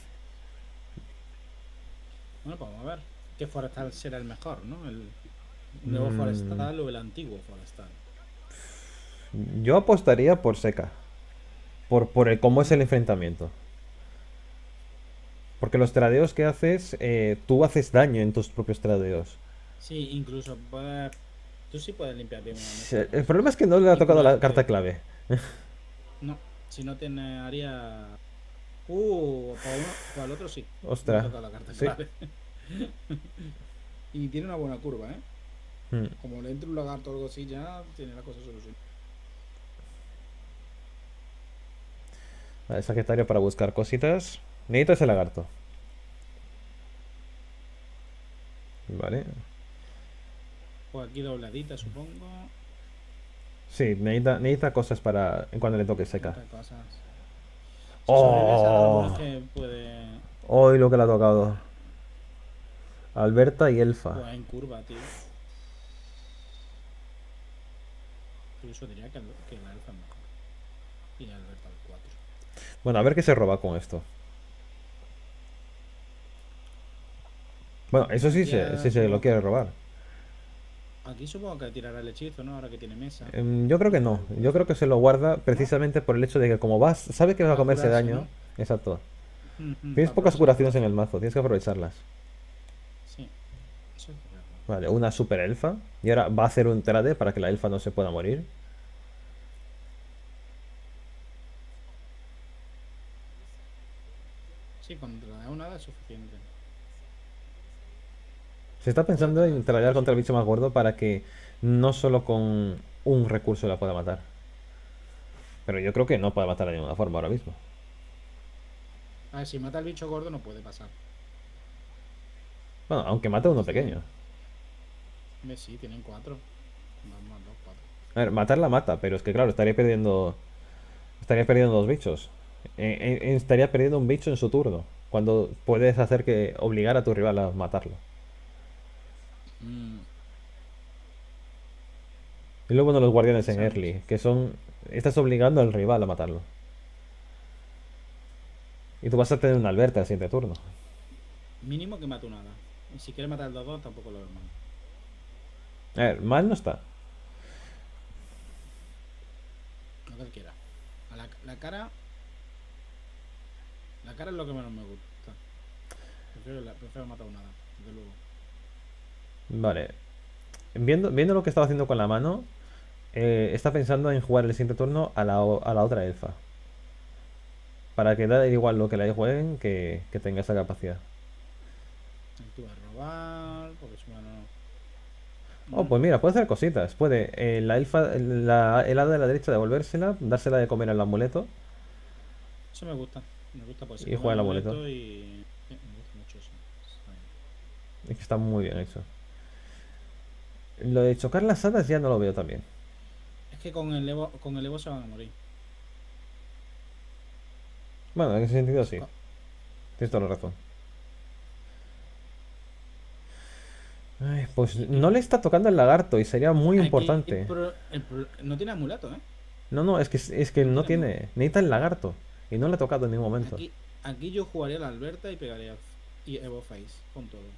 Bueno, pues vamos a ver. ¿Qué forestal será el mejor, no? ¿El nuevo Mm, forestal o el antiguo forestal? yo apostaría por seca. Por, por el, cómo es el enfrentamiento. Porque los tradeos que haces, eh, tú haces daño en tus propios tradeos. Sí, incluso puedes... Tú sí puedes limpiar bien una Se- mesa. El problema es que no le ha Y tocado la curarte. carta clave. No, si no tiene área... Uh, para uno, para el otro sí. Me ha Ostras. tocado la carta Sí. clave. Y tiene una buena curva, ¿eh? Mm. Como le entre un lagarto o algo así, ya tiene la cosa solucionada. Vale, Sagitario para buscar cositas. Necesito ese lagarto. Vale. Pues aquí dobladita, supongo. Sí, necesita, necesita cosas para cuando le toque seca. Otras cosas. Si sobrevives a lo bueno ¡Oh! es que puede... Hoy lo que le ha tocado. Alberta y Elfa. Pues en curva, tío. Incluso diría que, el- que la alfa es mejor. Y Alberta al cuatro. Bueno, a ver qué se roba con esto. Bueno, eso sí se, Ya sí se lo supongo quiere que- robar. Aquí supongo que tirará el hechizo, ¿no? Ahora que tiene mesa. Em, yo creo que no. Yo creo que se lo guarda precisamente por el hecho de que como vas, sabe que va a Para comerse curarse, daño. Exacto. Ujú, Tienes para pocas aprovechar. curaciones en el mazo, tienes que aprovecharlas. Sí. Eso es verdad. Vale, una super elfa. Y ahora va a hacer un trade para que la elfa no se pueda morir. Sí, contra una es suficiente. Se está pensando en tradear contra el bicho más gordo para que no solo con un recurso la pueda matar. Pero yo creo que no puede matar de ninguna forma ahora mismo. A ver, si mata al bicho gordo no puede pasar. Bueno, aunque mate a uno pequeño. Hombre, sí, tienen cuatro. Vamos, dos, cuatro. A ver, matarla mata, pero es que claro, estaría perdiendo. Estaría perdiendo dos bichos. Eh, eh, estaría perdiendo un bicho en su turno. Cuando puedes hacer que obligar a tu rival a matarlo. Mm, Y luego bueno, los guardianes en Sabes. early, que son. Estás obligando al rival a matarlo. Y tú vas a tener una Alberta el siguiente turno. Mínimo que mate nada. Y si quiere matar al dos dos tampoco lo veo mal. A ver, mal no está. Lo que él quiera. A la, la cara. La cara es lo que menos me gusta. Prefiero, la- prefiero matar nada, desde luego. Vale. Viendo, viendo lo que estaba haciendo con la mano, eh, está pensando en jugar el siguiente turno a la, o- a la otra elfa. Para que da igual lo que la jueguen, que, que tenga esa capacidad. Actúa a robar, porque su mano. Oh, pues mira, puede hacer cositas. Puede eh, la elfa, la, el hada de la derecha devolvérsela, dársela de comer al amuleto. Eso me gusta. Me gusta porque se Y come juega el amuleto amuleto. y. Sí, me gusta mucho eso. Está bien. Es que está muy bien hecho. Lo de chocar las hadas ya no lo veo tan bien. Es que con el Evo, con el Evo se van a morir. Bueno, en ese sentido sí. Co- Tienes toda la razón. Ay, pues no le está tocando el lagarto y sería muy Aquí, importante. el pro- el pro- no tiene amuleto, ¿eh? No, no, es que, es que no tiene. Necesita el lagarto. Y no le ha tocado en ningún momento. Aquí, aquí yo jugaría la Alberta y pegaría y Evo Face con todo.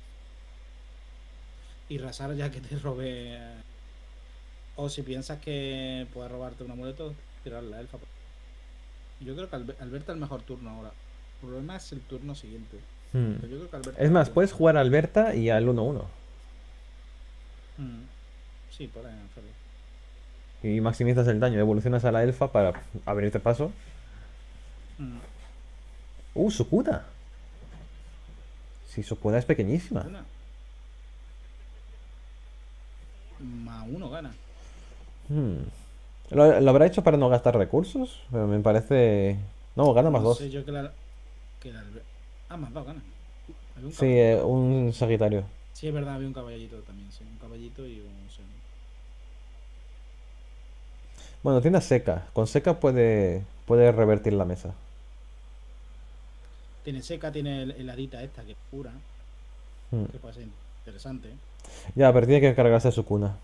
Y rasar ya que te robe. eh, O si piensas que puedes robarte un amuleto, tirar la elfa. Yo creo que Albe- Alberta es el mejor turno ahora. El problema es el turno siguiente. Hmm. Pero yo creo que Alberta Es más, el puedes turno- jugar a Alberta y al uno uno. Mm. Sí, puedes hacerlo. Y maximizas el daño. Evolucionas a la elfa para abrirte paso. Mm. Uh, Sukuda. Sí, Sukuda es pequeñísima. Una. Más uno gana. Hmm. ¿Lo, lo habrá hecho para no gastar recursos? Pero me parece... No, gana más No dos. sé yo que la. Que la albe- ah, más dos ganas. Había un Sí, caballito. eh, un Sagitario. Sí, es verdad, había un caballito también, sí. Un caballito y un Zen. Bueno, tiene a Seca. Con Seca puede, puede revertir la mesa. Tiene seca, tiene el, el hadita esta que es pura, Hmm. que puede ser interesante. Ya, pero tiene que cargarse su cuna.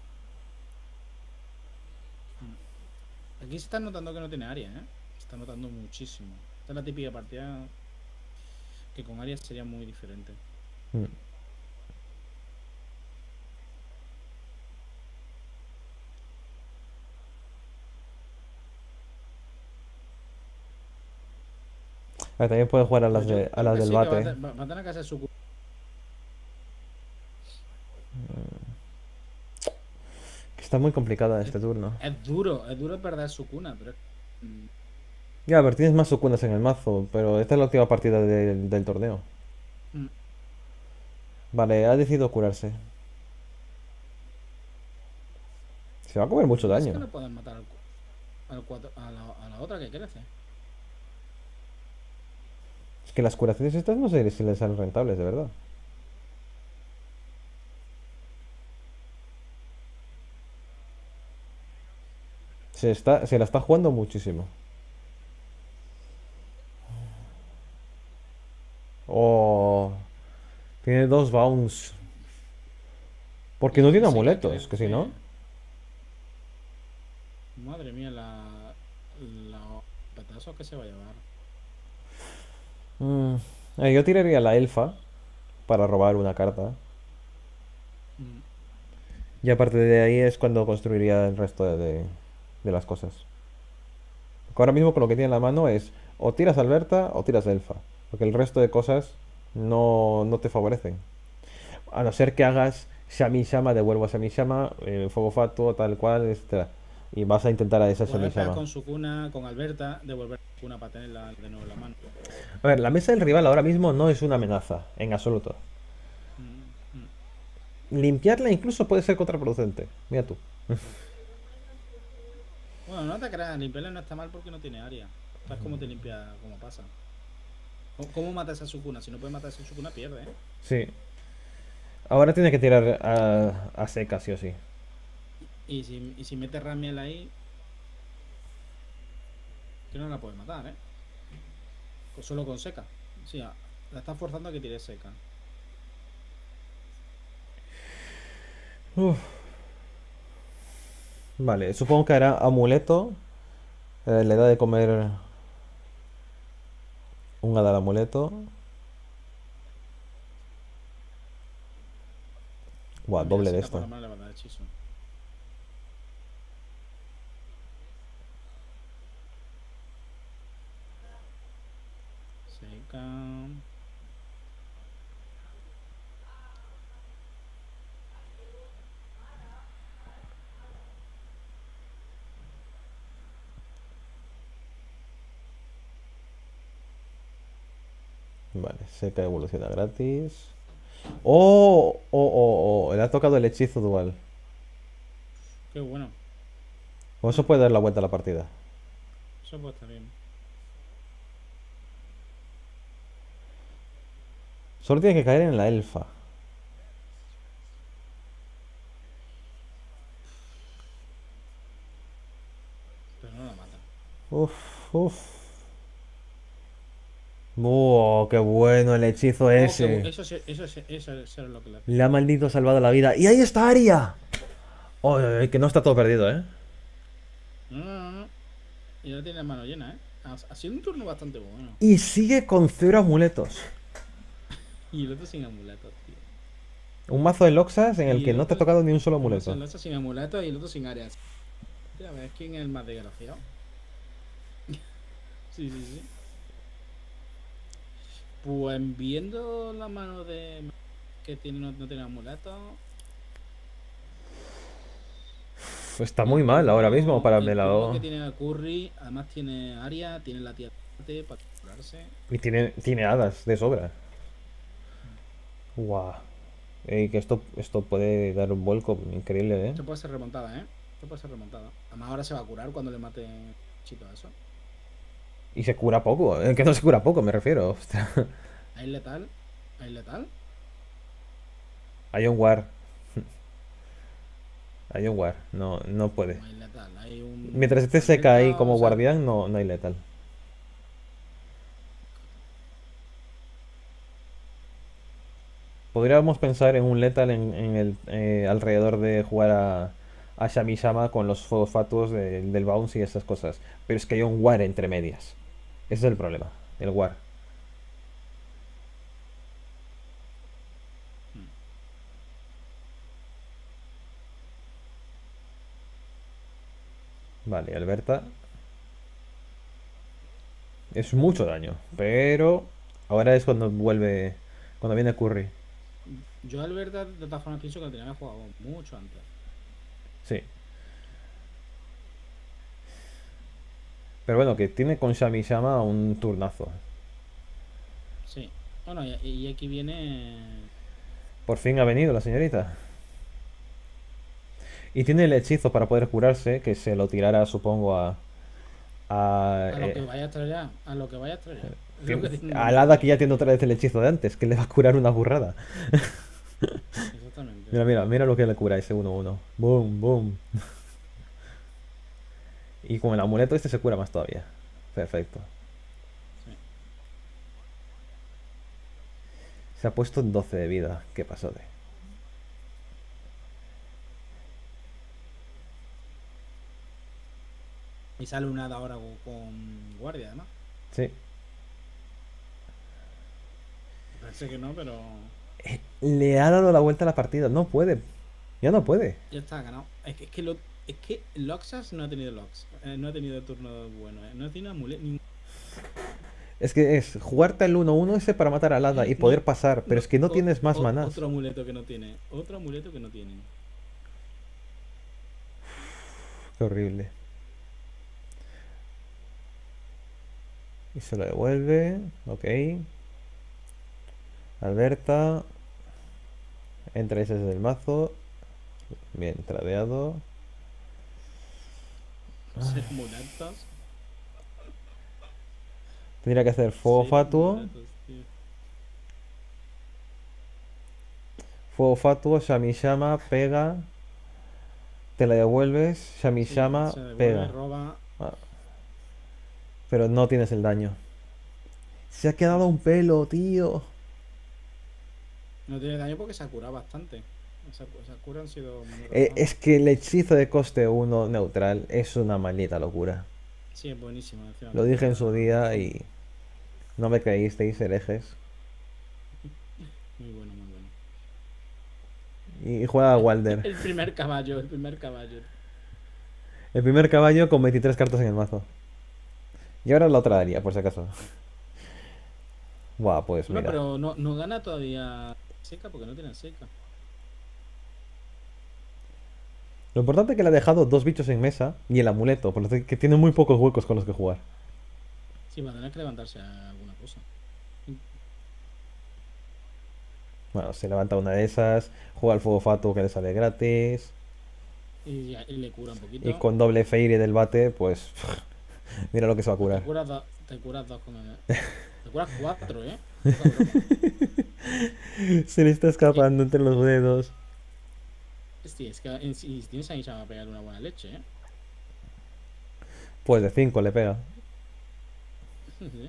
Mm. Aquí se está notando que no tiene área, ¿eh? Se está notando muchísimo. Esta es la típica partida que con área sería muy diferente. Hmm. Ah, también puede jugar a las, Pues yo de, a creo las que del sí, que va a, bate. te- va- va a tener que hacer su. Está muy complicada Es, este turno. es duro, es duro perder su cuna, pero. mm, Ya, pero tienes más sucunas en el mazo. Pero esta es la última partida del, del torneo. mm. Vale, ha decidido curarse. Se va a comer mucho Lo que pasa es que daño. no pueden matar al, cu- al cuatro- a, la, a la otra que crece. Es que las curaciones estas no sé si les salen rentables, de verdad. Se, está, se la está jugando muchísimo. Oh, tiene dos bounce. Porque no Y tiene seca amuletos, que si crece. no. Madre mía, la. La petazo que se va a llevar. Mm, eh, yo tiraría la elfa para robar una carta. Mm. Y aparte de ahí es cuando construiría el resto de, de- de las cosas. Porque ahora mismo con lo que tiene en la mano es o tiras Alberta o tiras elfa. Porque el resto de cosas no, no te favorecen. A no ser que hagas Shami Shama, devuelvo a Shami Shama, eh, Fuego Fatuo, tal cual, etcétera. Y vas a intentar a esa Shami Poder pegar Shama. con su cuna, con Alberta, devolver su cuna para tenerla de nuevo en la mano. A ver, la mesa del rival ahora mismo no es una amenaza, en absoluto. Mm, mm. Limpiarla incluso puede ser contraproducente. Mira tú. Bueno, no te creas, limpiarle no está mal porque no tiene área. ¿Sabes cómo te limpia, cómo pasa? ¿Cómo, cómo matas a su cuna? Si no puedes matar a su cuna, pierde, ¿eh? Sí. Ahora tiene que tirar a, a seca, sí o sí. Y si, y si metes Ramiel ahí, que no la puedes matar, ¿eh? Con- Solo con seca. Sí, a- la estás forzando a que tire seca. Uf. Vale, supongo que hará amuleto. Eh, le da de comer un hada al amuleto. Buah, Pues mira, doble de seca por esta. lo menos le va a dar hechizo. Seca. Vale, seca evoluciona gratis. ¡Oh! ¡Oh, oh, oh! Le ha tocado el hechizo dual. Qué bueno. Con eso puede dar la vuelta a la partida. Eso puede estar bien. Solo tiene que caer en la elfa. Pero no la mata. Uf, uf. ¡Oh, qué bueno el hechizo Oh, qué bu- ese! eso, sí- eso, sí- eso, eso es lo que le Le ha maldito salvado la vida. ¡Y ahí está Aria! ¡Ay, ay, ay! Que no está todo perdido, ¿eh? No, no, no, no. Y ya tiene la mano llena, ¿eh? Ha, ha sido un turno bastante bueno. Y sigue con cero amuletos. Y el otro sin amuletos, tío. Un mazo de Loxas en el Y que el no te ha otro- tocado ni un solo El amuleto. otro sin amuletos y el otro sin áreas. Ya ves quién es el más desgraciado. Sí, sí, sí. Pues viendo la mano de que tiene, no, no tiene amuletos. Uf, está muy mal ahora mismo para el turno Melao. que tiene a Curry, además tiene área, tiene la tía para curarse. Y tiene, tiene hadas de sobra. Guau. Ey, que esto, esto puede dar un vuelco increíble, ¿eh? Esto puede ser remontada, ¿eh? Esto puede ser remontada. Además ahora se va a curar cuando le mate Chito a eso. Y se cura poco. eh, Que no se cura poco, me refiero. Ostras. ¿Hay letal? ¿Hay letal? Hay un War. Hay un War. No, no puede. No hay letal. Hay un... Mientras esté seca ahí como o sea, guardián, no, no hay letal. Podríamos pensar en un letal en, en el eh, alrededor de jugar a, a Shamishama con los fuegos fatuos de- del bounce y esas cosas. Pero es que hay un War entre medias. Ese es el problema. El War. Vale, Alberta. Es mucho daño. Pero ahora es cuando vuelve. Cuando viene Curry. Yo al verdad de todas formas pienso que lo tenía que haber jugado mucho antes. Sí. Pero bueno, que tiene con Shamishama un turnazo. Sí. Bueno, y, y aquí viene... Por fin ha venido la señorita. Y tiene el hechizo para poder curarse, que se lo tirará, supongo, a... A, A lo eh, que vaya a estrellar. A lo que vaya a estrellar. Es lo tiene- que tiene al el hada que ya hechizo. tiene otra vez el hechizo de antes, que le va a curar una burrada. Exactamente. Mira, mira, mira lo que le cura ese uno uno. Boom, boom. Y con el amuleto este se cura más todavía. Perfecto. Sí. Se ha puesto en doce de vida. ¿Qué pasó de? Y sale un hada ahora con, con guardia, además. Sí. Parece que no, pero... Le ha dado la vuelta a la partida. No puede. Ya no puede. Ya está ganado. Es que, es que, lo, es que Loxas no ha tenido Lox. Eh, no ha tenido turno bueno. Eh. No ha tenido amuleto. Ni... Es que es jugarte el uno uno ese para matar al hada y No, poder pasar. Pero no, es que no o- tienes más o- maná. Otro amuleto que no tiene. Otro amuleto que no tiene. Qué horrible. Y se lo devuelve. Ok. Alberta. Entra ese desde el mazo. Bien, tradeado. Seis amuletos. Tendría que hacer fuego Seis fatuo. amuletos, tío. Fuego fatuo, Shamishama, pega. Te la devuelves. Sí, Shamishama, se devuelve, pega. roba. Ah, pero no tienes el daño. Se ha quedado un pelo, tío. No tiene daño porque se ha curado bastante. Esa, esa cura han sido muy Eh, relevantes. es que el hechizo de coste uno neutral es una maldita locura. Sí, es buenísimo. encima Lo me dije en gusta. su día y no me creísteis, herejes. Muy bueno, muy bueno. Y juega a Walder. El primer caballo, el primer caballo. El primer caballo con veintitrés cartas en el mazo. Y ahora la otra daría, por si acaso. Buah, pues No, mira. pero no, no gana todavía seca porque no tiene seca. Lo importante es que le ha dejado dos bichos en mesa y el amuleto, por lo que tiene muy pocos huecos con los que jugar. Sí, va a tener que levantarse a alguna cosa. Bueno, se levanta una de esas, juega al fuego fatuo que le sale gratis. Y, ya- y le cura un poquito. Y con doble Fairy del bate, pues. Mira lo que se va a Te curar. curas, do- te curas dos con el... Te curas cuatro, ¿eh? Poca broma. Se le está escapando entre los dedos. Hostia, es que en- si tienes ahí se va a pegar una buena leche, ¿eh? Pues de cinco le pega. Sí.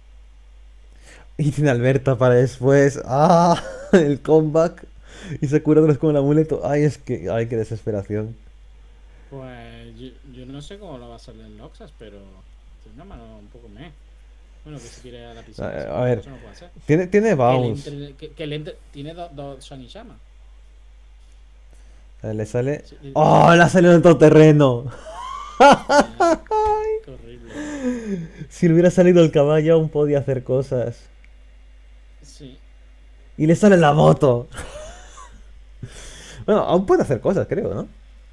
Y tiene Alberta para después. ¡Ah! El comeback. Y se cura otra vez con el amuleto. Ay, es que. Ay, qué desesperación. Pues yo, yo no sé cómo lo va a hacer en Loxas, pero tiene una mano un poco meh. Bueno, que si quiere a la piscina. A- sí, a ver. eso no puede hacer. Tiene, tiene Que le bounce. entre, que, que le entre- tiene dos dos Shanishama. A ver, le sale. Sí, y- ¡Oh! Le ha salido en todo terreno. Qué horrible. Si le hubiera salido el caballo, aún podía hacer cosas. Sí. Y le sale la moto. Bueno, aún puede hacer cosas, creo, ¿no?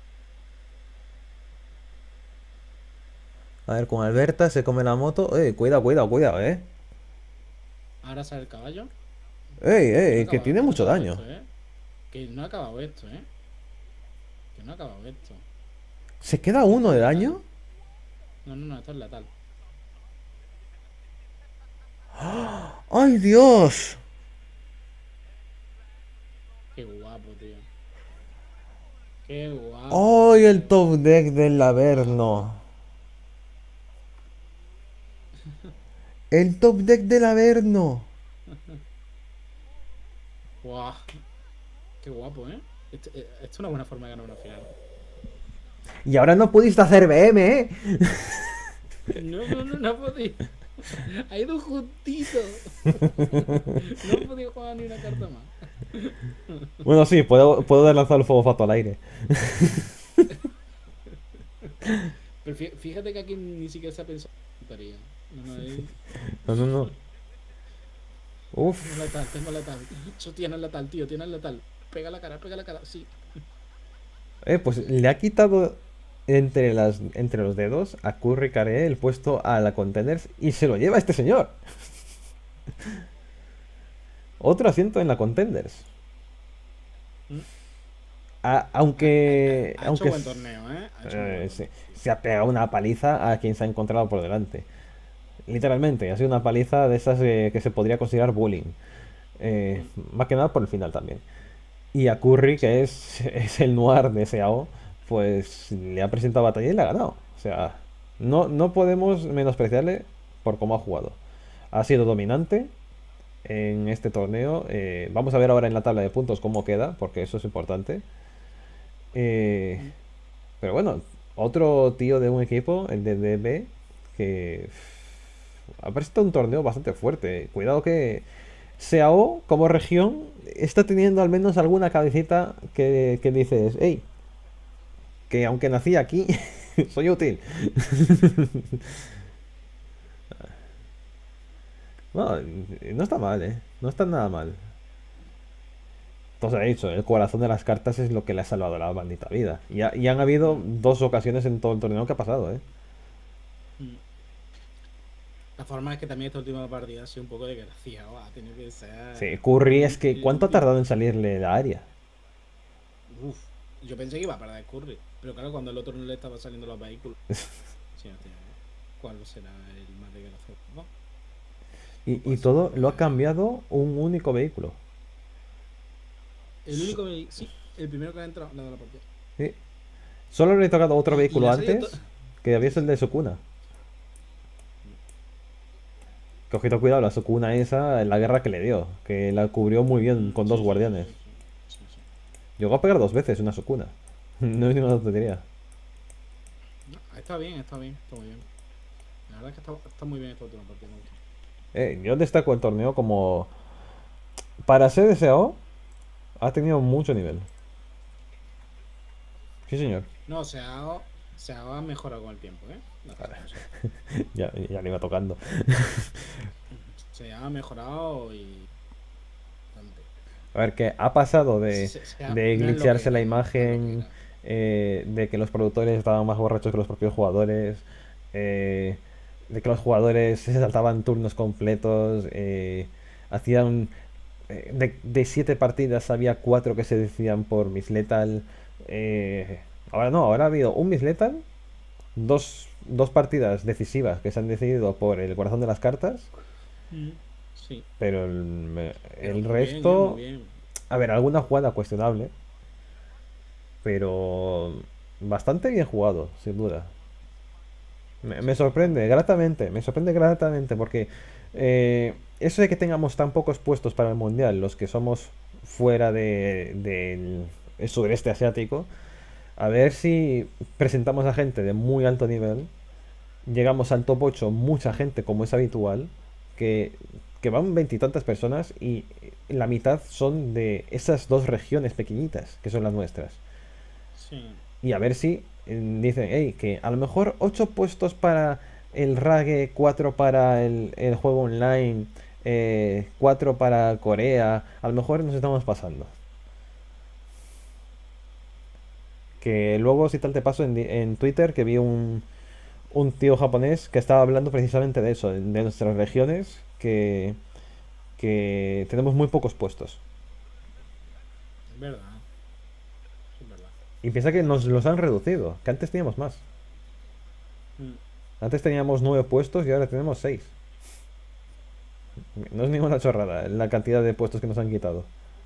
A ver, con Alberta se come la moto. ¡Eh! Cuidado, cuidado, cuidado, eh. Ahora sale el caballo. ¡Ey, No ha ey! Que acabado- tiene no ha mucho acabado daño. esto, ¿eh? Que no ha acabado esto, ¿eh? Que no ha acabado esto. ¿Se queda uno de daño? No, no, no, esto es letal. ¡Ay, Dios! Qué guapo, tío. Qué guapo. ¡Ay, el tío. top deck del Averno! ¡El top deck del Averno! Guau. Qué guapo, ¿eh? Esto, eh, esto es una buena forma de ganar una final. Y ahora no pudiste hacer B M, ¿eh? No, no, no, no ha podido. Ha ido justito. No he podido jugar ni una carta más. Bueno, sí, puedo, puedo lanzar el fuego fato al aire. Pero fí- fíjate que aquí ni siquiera se ha pensado en tontería. No, no, es... No, no, no. Tengo Uf. letal, tengo letal. Eso tienes letal, tío, tienes letal. Pega la cara, pega la cara, sí. Eh, pues le ha quitado entre, las, entre los dedos a Curry Carey el puesto a la Contenders y se lo lleva este señor. Otro asiento en la Contenders. ¿Mm? A- aunque. Ha hecho aunque buen s- torneo, ¿eh? Ha hecho eh, buen sí, torneo. se ha pegado una paliza a quien se ha encontrado por delante. Literalmente, ha sido una paliza de esas eh, que se podría considerar bullying. Eh, Mm. más que nada por el final también. Y a Curry, que es, es el noir de S A O, pues le ha presentado batalla y le ha ganado. O sea, no, no podemos menospreciarle por cómo ha jugado. Ha sido dominante en este torneo. Eh, vamos a ver ahora en la tabla de puntos cómo queda, porque eso es importante. Eh, Mm. pero bueno, otro tío de un equipo, el de D B, que ha presentado un torneo bastante fuerte. Cuidado que S A O como región está teniendo al menos alguna cabecita que, que dices, hey, que aunque nací aquí, soy útil. No, no está mal, ¿eh? No está nada mal. Entonces, he dicho, el corazón de las cartas es lo que le ha salvado la bandita vida. Y, ha- y han habido Mm. dos ocasiones en todo el torneo que ha pasado, ¿eh? Mm. La forma es que también esta última partida ha sido un poco desgraciado. Ha tenido que ser. Sí, Curry es que... el ¿Cuánto ha último. tardado en salirle de la área? Uf, yo pensé que iba a perder Curry. Pero claro, cuando el otro no le estaba saliendo los vehículos. Sí, hostia, ¿cuál será el más desgraciado? No, Y, y pues, todo lo ha pues, cambiado un único vehículo. el único vehi- sí, el primero que ha entrado le ha dado la partida. Sí. Solo le he tocado otro Y- y vehículo le ha salido antes, to- que había sido el de Sukuna. Que ojito cuidado, la Sukuna esa, en la guerra que le dio, que la cubrió muy bien con Sí, dos sí, guardianes. sí, sí, sí, sí. Llegó a pegar dos veces una Sukuna. No es ninguna tontería. No, está bien, está bien, está muy bien. La verdad es que está, está muy bien esta última partida. Me gusta. Eh, yo destaco el torneo como... Para ser S A O, ha tenido mucho nivel. Sí, señor. No, se ha, se ha mejorado con el tiempo, ¿eh? Las cosas como son. Ya, ya le iba tocando. Se ha mejorado y. Bastante. A ver, que ha pasado de, Se- se ha- de no es lo glitchearse que la era, no es lo que imagen, era. eh, de que los productores estaban más borrachos que los propios jugadores, eh, de que los jugadores se saltaban turnos completos, eh, hacían... eh, de, de siete partidas había cuatro que se decían por Miss Lethal. eh, ahora no, ahora ha habido un Miss Lethal, dos, dos partidas decisivas que se han decidido por el corazón de las cartas, Mm, sí. pero el, Pero el muy resto... bien, eh, muy bien. A ver, alguna jugada cuestionable, pero bastante bien jugado, sin duda. Me, me sorprende gratamente, me sorprende gratamente porque eh, eso de que tengamos tan pocos puestos para el mundial, los que somos fuera de, del el sudeste asiático, a ver si presentamos a gente de muy alto nivel, llegamos al top ocho, mucha gente como es habitual, que, que van veintitantas personas y la mitad son de esas dos regiones pequeñitas que son las nuestras. Sí. Y a ver si eh, dicen, hey, que a lo mejor ocho puestos para el Rage, cuatro para el, el juego online, eh, cuatro para Corea, a lo mejor nos estamos pasando. Que luego, si tal te paso en, di- en Twitter, que vi un, un tío japonés que estaba hablando precisamente de eso, de nuestras regiones, que, que tenemos muy pocos puestos. Es verdad. Es verdad. Y piensa que nos los han reducido, que antes teníamos más. Mm. Antes teníamos nueve puestos y ahora tenemos seis. No es ninguna chorrada la cantidad de puestos que nos han quitado.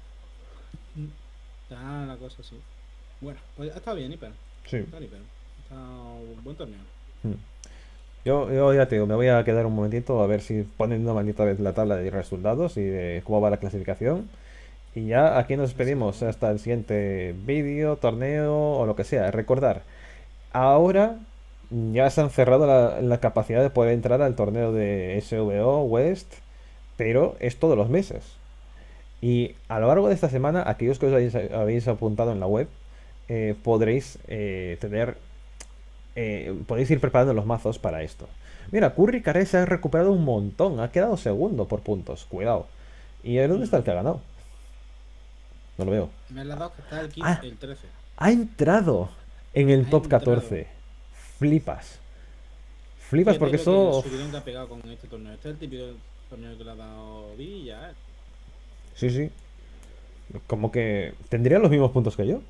Está la cosa así. Bueno, pues está bien, Hiper. Sí. Está Hiper. Está un buen torneo. Mm. Yo, yo ya te digo, me voy a quedar un momentito a ver si ponen una maldita vez la tabla de resultados y de cómo va la clasificación. Y ya aquí nos despedimos hasta el siguiente vídeo, torneo o lo que sea. Recordar, ahora ya se han cerrado la, la capacidad de poder entrar al torneo de S V O West, pero es todos los meses. Y a lo largo de esta semana, aquellos que os habéis, habéis apuntado en la web, eh, podréis eh, tener... Eh, podéis ir preparando los mazos para esto. Mira, Curry Carey se ha recuperado un montón. Ha quedado segundo por puntos. Cuidado. ¿Y dónde está el que ha ganado? No lo veo. Me la dado que está el quince, Ah. el trece. Ha entrado en el Ha top entrado. catorce. Flipas. Flipas Fíjate porque lo que- eso... el subidón que ha pegado con este torneo. Este es el típico torneo que le ha dado Villa. ¿eh? Sí, sí. Como que tendría los mismos puntos que yo.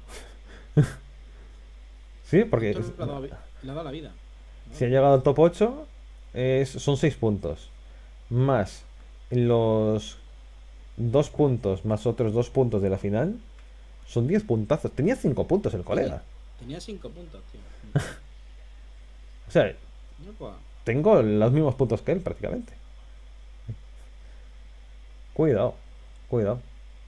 Sí, porque Esto le ha dado, vi- le ha dado la vida. ¿no? si ha llegado al top ocho, es, son seis puntos. Más los dos puntos, más otros dos puntos de la final, son diez puntazos. Tenía cinco puntos el colega. Tenía cinco puntos, tío. O sea, No, pues, tengo los mismos puntos que él prácticamente. Cuidado, cuidado.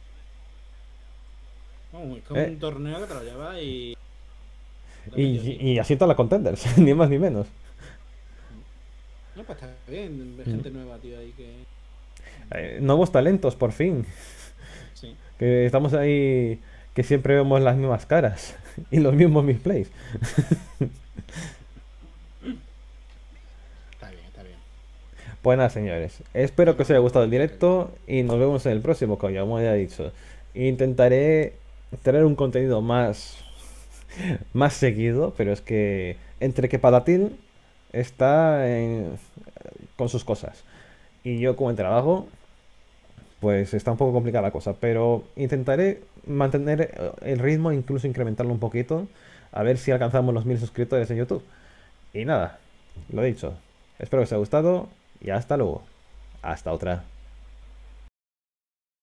vamos, es como Eh. un torneo que te lo lleva y. Y, y, y así todas las contenders, ni más ni menos. No, pues está bien. Ve gente nueva, tío, ahí que. Eh, nuevos talentos, por fin. Sí. Que estamos ahí, que siempre vemos las mismas caras y los mismos misplays. Está bien, está bien. Pues nada, señores, espero que os haya gustado el directo y nos vemos en el próximo, como ya hemos ya dicho. Intentaré tener un contenido más más seguido, pero es que entre que Palatín está en- con sus cosas y yo como en trabajo, pues está un poco complicada la cosa, pero intentaré mantener eh, el ritmo, incluso incrementarlo un poquito, a ver si alcanzamos los mil suscriptores en YouTube. Y nada, lo dicho, espero que os haya gustado y hasta luego. Hasta otra.